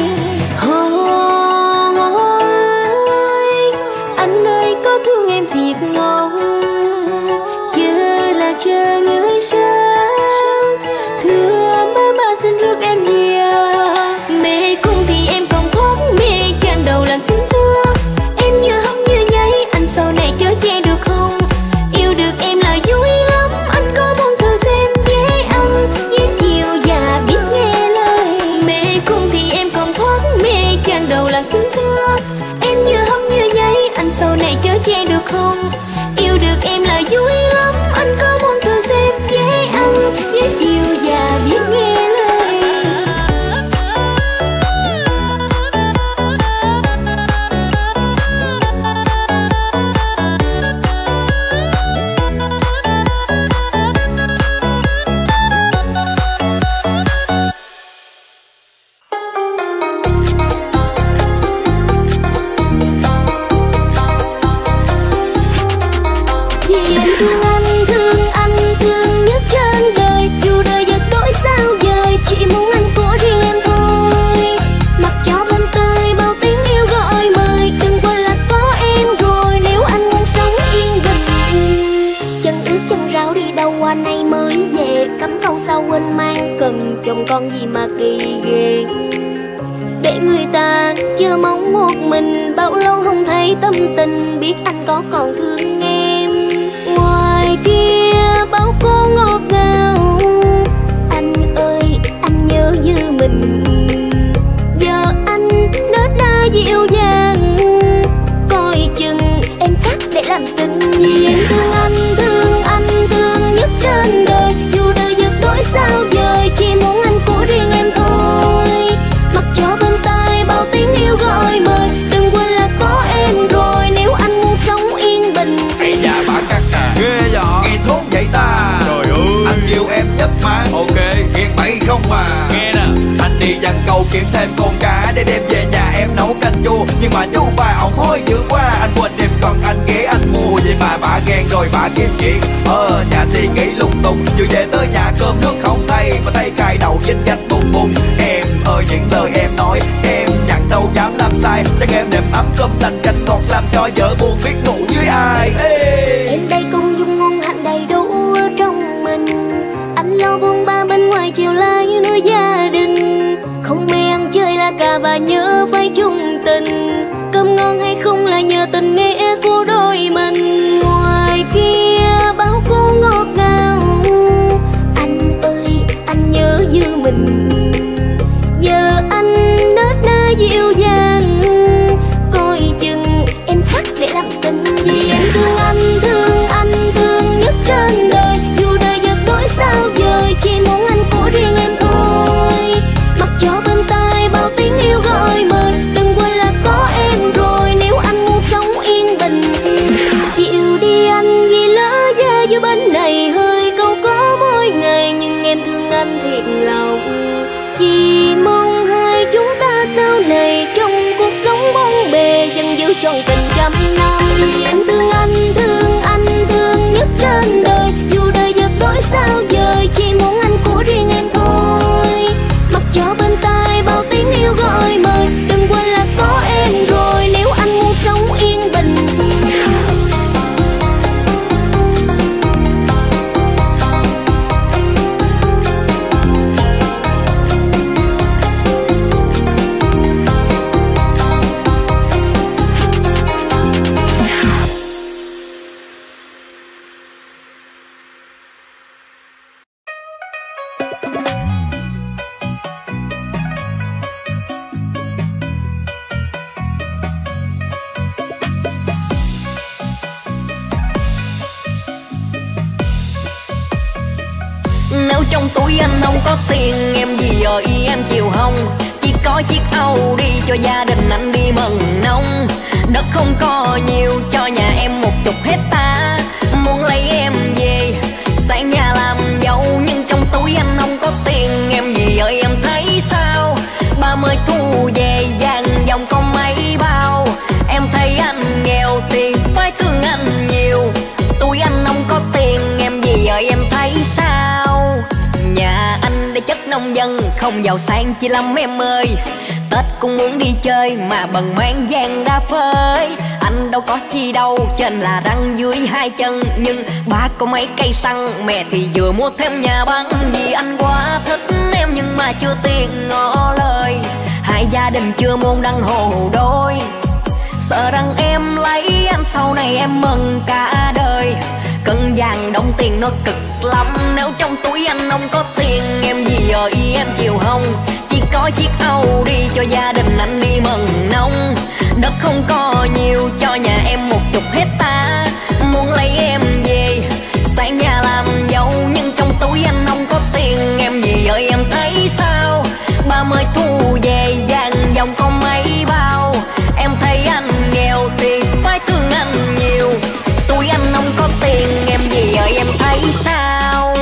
S7: Anh ơi có thương em thiệt ngon, chờ là chờ người sáng. Thưa ba xin rước em về. Mê cung thì em còn thoát mê chàng đầu làng xinh thưa. Em như hông như giấy anh sau này chớ che được không? Yêu được em là vui lắm, anh có muốn thử xem dễ ăn dễ chiều và biết nghe lời. Mê cung thì em còn thoát mê chàng đầu làng xinh thưa. Em như hông như giấy anh sau này chớ che được không? Yêu được em là vui lắm, anh có muốn thử xem dễ ăn dễ chiều và biết nghe lời. Vì em thương anh thương nhất trên đời. Dù đời giật đổi sao dời, chỉ muốn anh của riêng em thôi. Mặc cho bên tai bao tiếng yêu gọi mời, đừng quên là có em rồi nếu anh muốn sống yên bình. Chân ướt chân ráo đi đâu qua nay mới về, cắm câu sao quên mang cần chồng con gì mà kỳ ghê. Để người ta chưa mong một mình, bao lâu không thấy tâm tình, biết anh có còn thương em. Ngoài kia bao cô ngọt ngào, anh ơi anh nhớ như mình. Giờ anh nết na dịu dàng, coi chừng em cắt để làm tình. Vì em thương anh thương nhất trên đời. Dù đời giật đổi sao dời, chỉ muốn anh của riêng em thôi. Mặc cho bên tai bao tiếng yêu gọi mời, đừng quên là có em rồi nếu anh muốn sống yên bình.
S8: Ây da bà cắt à, ghê vậy, nghe thốn vậy ta. Trời ơi, anh yêu em nhất mà. Ok, ghen bậy không mà. Nghe nè, anh đi dặn cầu kiếm thêm con cá để đem về nhà em nấu canh chua. Nhưng mà chú bà ổng hối dữ quá, anh quên đem còn anh ghé anh mua. Vậy mà bà ghen rồi bà kiếm chuyện nhà suy nghĩ lung tung. Vừa về tới nhà cơm nước không thay, mà tay cài đầu chinh gạch bùng bùng. Em ơi những lời em nói em nhận đâu dám làm sai. Chắc em nệm ấm cơm lành canh ngọt làm cho vợ buồn biết ngủ với ai.
S7: Em đây cũng dung ngon hạnh đầy đủ ở trong mình. Anh lo buông ba bên ngoài chiều lai nuôi gia đình. Không mê ăn chơi là cả và nhớ phải chung tình. Cơm ngon hay không là nhờ tình nghĩa của đôi mình. Ngoài kia bao cô ngọt ngào, anh ơi anh nhớ như mình. Giờ anh nết na dịu dàng, coi chừng em khắc để làm tình. Vì em thương anh thương nhất trên đời. Dù đời giật đổi sao dời, chỉ muốn anh của riêng em thôi. Mặc cho bên tai bao tiếng yêu gọi mời, đừng quên là có em rồi nếu anh muốn sống yên bình. Chịu đi anh vì lỡ ra giữa bên này hơi câu có mỗi ngày. Nhưng em thương anh thiệt lòng, chỉ mong hai chúng ta sau này trong cuộc sống bộn bề vẫn giữ trọn tình trăm năm. Vì em thương anh thương nhất trên đời. Dù đời giật đổi sao dời, chỉ muốn anh của riêng em thôi. Mặc cho bên tai bao tiếng yêu gọi mời, đừng quên là có em rồi nếu anh muốn sống yên bình.
S4: Nếu trong túi anh không có tiền, em gì ở ý em chịu không? Chỉ có chiếc Audi cho gia đình anh đi mần nông. Đất không có nhiều, cho nhà em 10 hecta. Muốn lấy em về, sang nhà làm dâu. Nhưng trong túi anh không có tiền, em gì ơi em thấy sao? 30 thu về vàng dòng có mấy bao. Em thấy anh nghèo thì phải thương anh nhiều. Túi anh không có tiền, em gì ơi em thấy sao? Nhà anh để chất nông dân, không giàu sang chi lắm em ơi. Tết cũng muốn đi chơi mà bần mang vàng ra phơi. Anh đâu có chi đâu, trên là răng dưới 2 chân. Nhưng ba có mấy cây xăng, mẹ thì vừa mua thêm nhà băng. Vì anh quá thích em nhưng mà chưa tiền ngỏ lời. Hai gia đình chưa môn đăng hồ đôi. Sợ rằng em lấy anh sau này em mừng cả đời. Cân vàng đồng tiền nó cực lắm. Nếu trong túi anh không có tiền, em gì ở ý em chịu không? Chỉ có chiếc Audi cho gia đình anh đi mần nông. Đất không có nhiều, cho nhà em 10 hecta. Muốn lấy em về, sang nhà làm dâu. Nhưng trong túi anh không có tiền, em gì ơi em thấy sao? 30 thu về vàng dòng có mấy bao. Em thấy anh nghèo thì phải thương anh nhiều. Túi anh không có tiền, em gì ơi em thấy sao?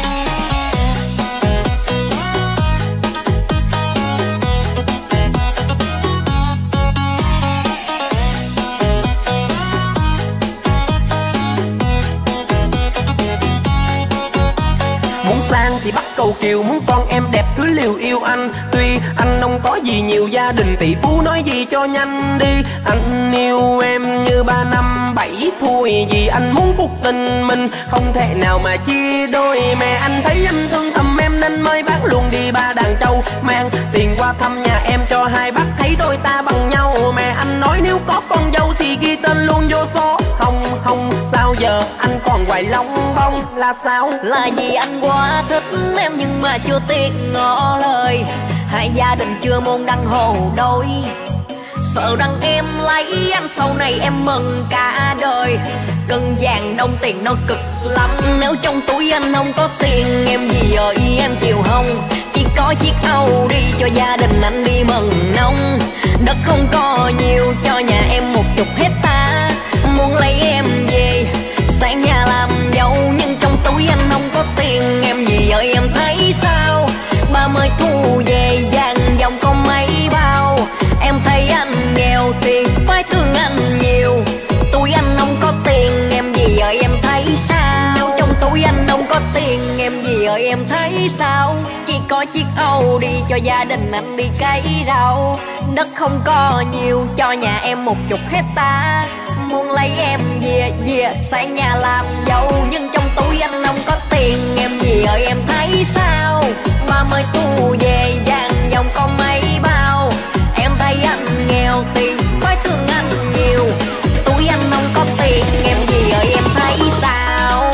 S3: Muốn sang thì bắt cầu kiều, muốn con em đẹp cứ liều yêu anh. Tuy anh không có gì nhiều, gia đình tỷ phú nói gì cho nhanh đi. Anh yêu em như 3 năm 7 thôi. Vì anh muốn cuộc tình mình không thể nào mà chia đôi. Mẹ anh thấy anh thương thầm em nên mới bác luôn đi 3 đàn trâu. Mang tiền qua thăm nhà em cho hai bác thấy đôi ta bằng nhau. Mẹ anh nói nếu có con dâu thì ghi tên luôn vô số. Không sao giờ anh còn hoài long bông là sao?
S4: Là vì anh quá thích em nhưng mà chưa tiền ngỏ lời. Hai gia đình chưa môn đăng hồ đôi. Sợ rằng em lấy anh sau này em mừng cả đời. Cân vàng đồng tiền nó cực lắm. Nếu trong túi anh không có tiền, em gì ở ý em chịu không? Chỉ có chiếc Audi cho gia đình anh đi mần nông. Đất không có nhiều, cho nhà em 10 hecta. Muốn lấy em về, sang nhà làm dâu. Nhưng trong túi anh không có tiền, em gì ơi em thấy sao? 30 thu về vàng dòng có mấy bao. Em thấy anh nghèo thì phải thương anh nhiều. Túi anh không có tiền, em gì ơi em thấy sao? Nếu trong túi anh không có tiền, em gì ơi em thấy sao? Chỉ có chiếc Audi cho gia đình anh đi cấy rau. Đất không có nhiều, cho nhà em 10 hecta. Muốn lấy em về, sang nhà làm dâu. Nhưng trong túi anh không có tiền, em gì ơi em thấy sao? 30 thu về vàng dòng có mấy bao. Em thấy anh nghèo thì phải thương anh nhiều. Túi anh không có tiền, em gì ơi em thấy sao?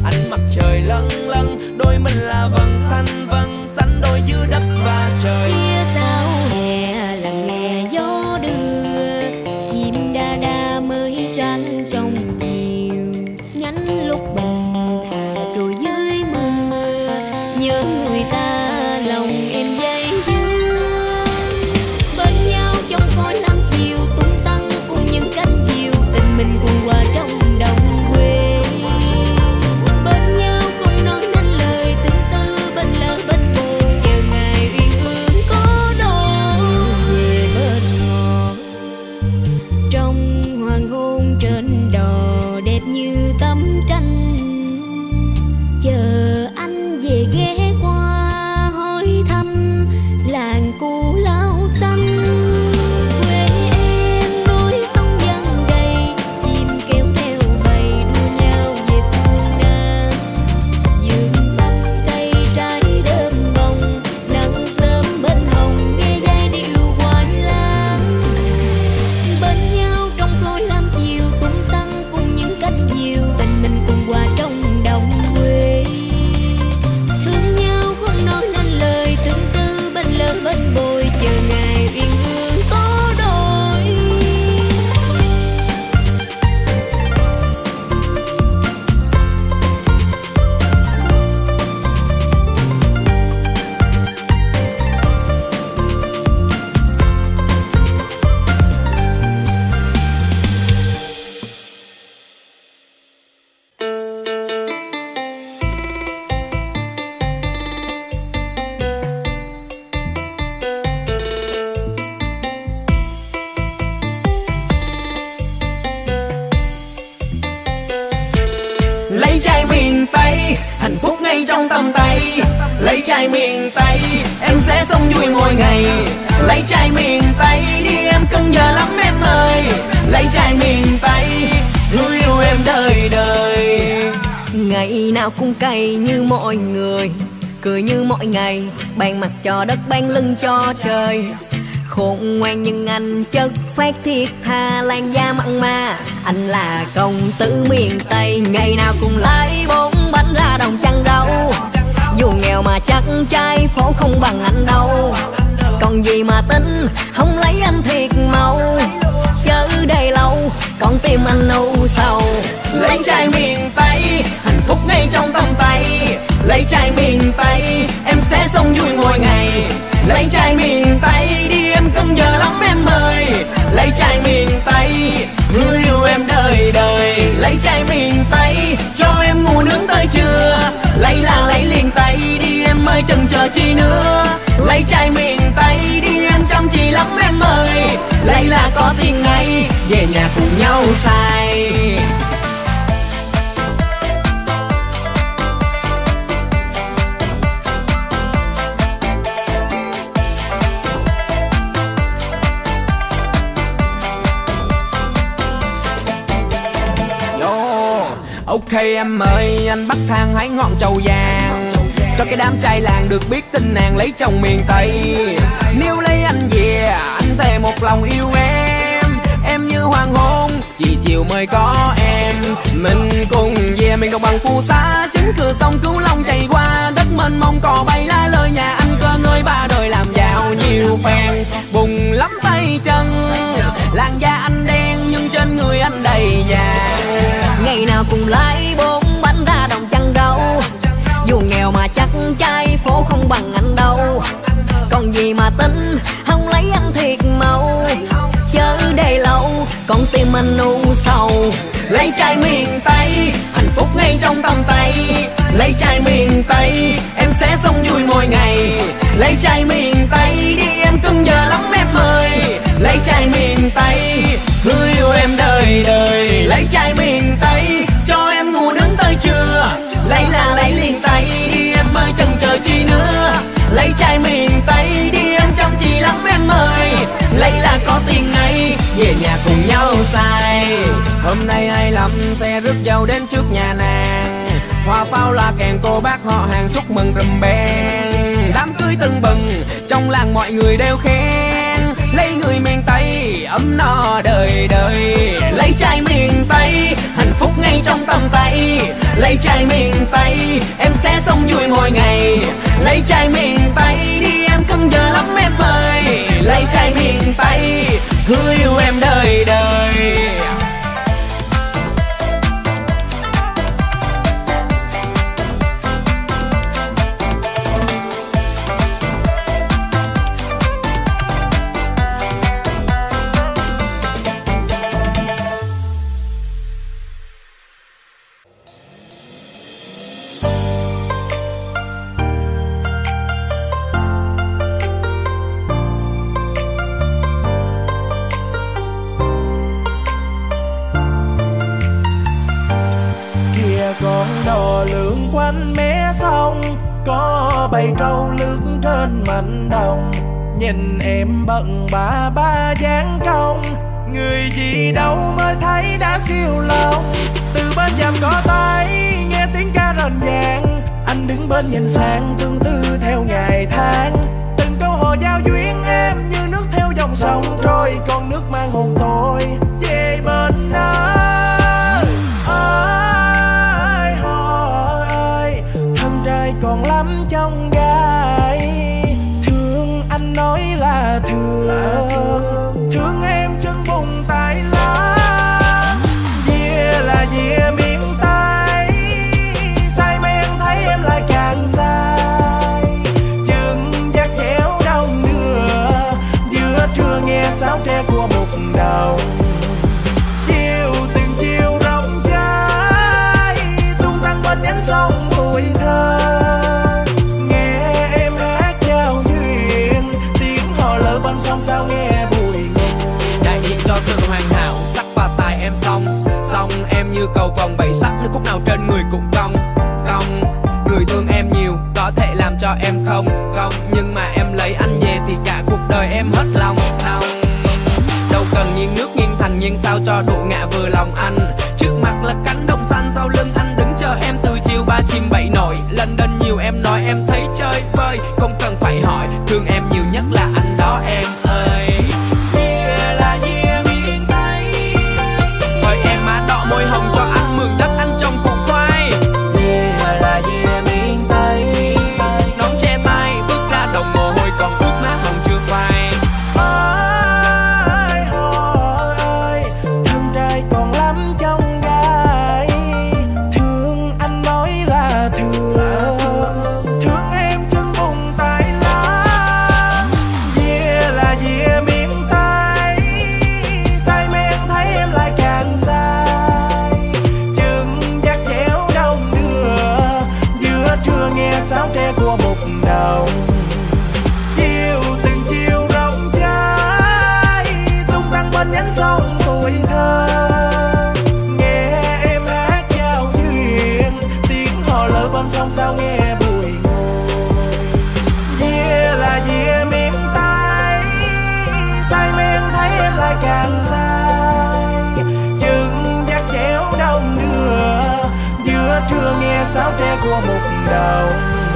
S3: Ánh mặt trời lâng lâng, đôi mình là vầng thanh vân, xanh đôi giữa đất và trời.
S1: Phía sau hè lặng nghe gió đưa, chim đa đa mới sáng sông chiều. Nhánh lúc bình thà rồi dưới mưa, nhớ người ta lòng em dây dưa. Bên nhau trong khói năm chiều tung tăng cùng những cánh diều, tình mình cùng qua trong đồng quê. Bên nhau không nói nên lời tình tư, bên lỡ bên bồi chờ ngày uyên ương có đôi về bên ngọt. Trong hoàng hôn trên đò đẹp như tấm tranh, chờ anh về ghé qua hỏi thăm làng cũ lao xanh. Quê em núi sông vắng đầy, chim kéo theo bầy đua nhau về phương Nam. Vườn xanh cây trái đơm bông, nắng sớm bên hồng nghe giai điệu hoài lang. Bên nhau trong khói lam chiều tung tăng cùng những cánh diều, tình mình cùng qua trong đồng quê. Thương nhau không nói nên lời tương tư, bên lỡ bên bồi chờ ngày uyên ương có đôi.
S3: Lấy trai miền Tây, hạnh phúc ngay trong tầm tay. Lấy trai miền Tây, em sẽ sống vui mỗi ngày. Lấy trai miền Tây đi em cưng giờ lắm em ơi. Lấy trai miền Tây, người yêu em đời đời.
S4: Ngày nào cũng cay như mọi người, cười như mọi ngày, ban mặt cho đất ban lưng cho trời. Khôn ngoan nhưng anh chất phát thiết tha, làn da mặn mà anh là công tử miền Tây. Ngày nào cũng lấy 4 bánh ra đồng chăn rau, dù nghèo mà chắc trai phố không bằng anh đâu. Còn gì mà tính không lấy anh thiệt màu, chớ đây lâu con tim anh âu sầu.
S3: Lấy trai miền Tây, hạnh phúc ngay trong tầm tay. Lấy trai miền Tây, em sẽ sống vui mỗi ngày. Lấy trai miền Tây đi em cưng giờ lắm em ơi. Lấy trai miền Tây, người yêu em đời đời. Lấy trai miền Tây, cho em ngủ nướng tới trưa. Lấy là lấy liền tay đi em ơi, chần chờ chi nữa. Lấy trai miền Tây đi em chăm chỉ lắm em ơi. Lấy là có tiền ngay, về nhà cùng nhau xài. Ok em ơi, anh bắt thang hái ngọn trầu vàng, cho cái đám trai làng được biết tin nàng lấy chồng miền Tây. Nếu lấy anh về, anh thề một lòng yêu em như hoàng hôn, chỉ chiều mới có em. Mình cùng về miền đồng bằng phù sa, chính cửa sông Cửu Long chảy qua, đất mênh mông cò bay lá lời nhà anh cơ ngơi ba đời làm giàu nhiều phen. Bùng lắm tay chân, làn da anh đen nhưng trên người anh đầy vàng.
S4: Ngày nào cùng lấy 4 bánh ra đồng chăn rau, dù nghèo mà chắc trai phố không bằng anh đâu. Còn gì mà tính không lấy anh thiệt màu, chớ đây lâu con tim anh u sầu.
S3: Lấy trai miền Tây, hạnh phúc ngay trong tầm tay. Lấy trai miền Tây, em sẽ sống vui mỗi ngày. Lấy trai miền Tây đi em cưng giờ lắm em ơi. Lấy trai miền Tây, người yêu em đời đời. Lấy trai miền Tây, cho em ngủ nướng tới trưa. Lấy là lấy liền tay đi em ơi, chần chờ chi nữa. Lấy trai miền Tây đi em chăm chỉ lắm em ơi. Lấy là có tiền ngay, về nhà cùng nhau xài. Hôm nay ai lắm xe rước dâu đến trước nhà nàng, hoa pháo la kèn cô bác họ hàng chúc mừng rùm beng. Đám cưới tưng bừng, trong làng mọi người đều khen. Lấy người miền Tây ấm no đời đời. Lấy trai miền Tây, hạnh phúc ngay ngay trong tầm tay. Lấy trai miền Tây em sẽ sống vui mỗi ngày. Lấy trai miền Tây đi em cưng giờ lắm em ơi. Lấy trai miền Tây hứa yêu em đời đời.
S6: Con đò lượn quanh mé sông, có bầy trâu lướt trên mảnh đồng. Nhìn em bận ba dáng cong, người gì đâu mới thấy đã siêu lòng. Từ bên dầm có tay nghe tiếng ca rền vang, anh đứng bên nhìn sang tương tư theo ngày tháng. Từng câu hò giao duyên em như nước theo dòng sông trôi, con nước mang hồn tôi về bên đó. Còn lắm trong gai, thương anh nói là thương, thương em chân bùng tay lá. Dìa là dìa miền Tây, say men thấy em lại càng say. Chừng dắt chéo đông đưa, giữa trưa nghe sáo tre của một đầu. Chiều từng chiều rộng trái, tung tăng bên nhánh sông tuổi thơ. Song sao nghe bùi ngùi,
S3: đại diện cho sự hoàn hảo sắc và tài em song song. Em như cầu vòng bảy sắc, nước khúc nào trên người cũng cong cong. Người thương em nhiều có thể làm cho em không cong, nhưng mà em lấy anh về thì cả cuộc đời em hết lòng lòng. Đâu cần nghiêng nước nghiêng thành, nhưng sao cho đủ ngã vừa lòng anh. Trước mặt là cánh đồng xanh, sau lưng anh đứng chờ em từ chiều ba chim bảy nổi. Lần đên nhiều em nói em thấy chơi vơi, không cần phải hỏi thương em nhiều nhất là anh đó em ơi. Dìa là dìa miền Tây, thôi em má đọ môi hồng cho anh mượn đất anh trồng củ khoai.
S6: Dìa là dìa miền Tây,
S3: Nón che tay bước ra đồng mồ hôi còn ướt má hồng chưa phai.
S6: ôi hồi ơi, thân trai còn lắm trong gai, thương anh nói là thương, thương em chân bùng tay lá. Dìa là dìa miền Tây, say men thấy em lại càng say. Chừng dắt chéo đông đưa, giữa trưa nghe sáo tre của một đầu. Chiều từng chiều rộng trái, tung tăng bên nhánh sông tuổi thơ. Nghe em hát giao duyên, tiếng hò lỡ bên sông sao nghe bùi ngùi. Dìa là dìa miền Tây, say men thấy em lại càng say. Chừng dắt chéo đông đưa, giữa trưa nghe sáo tre của một đầu.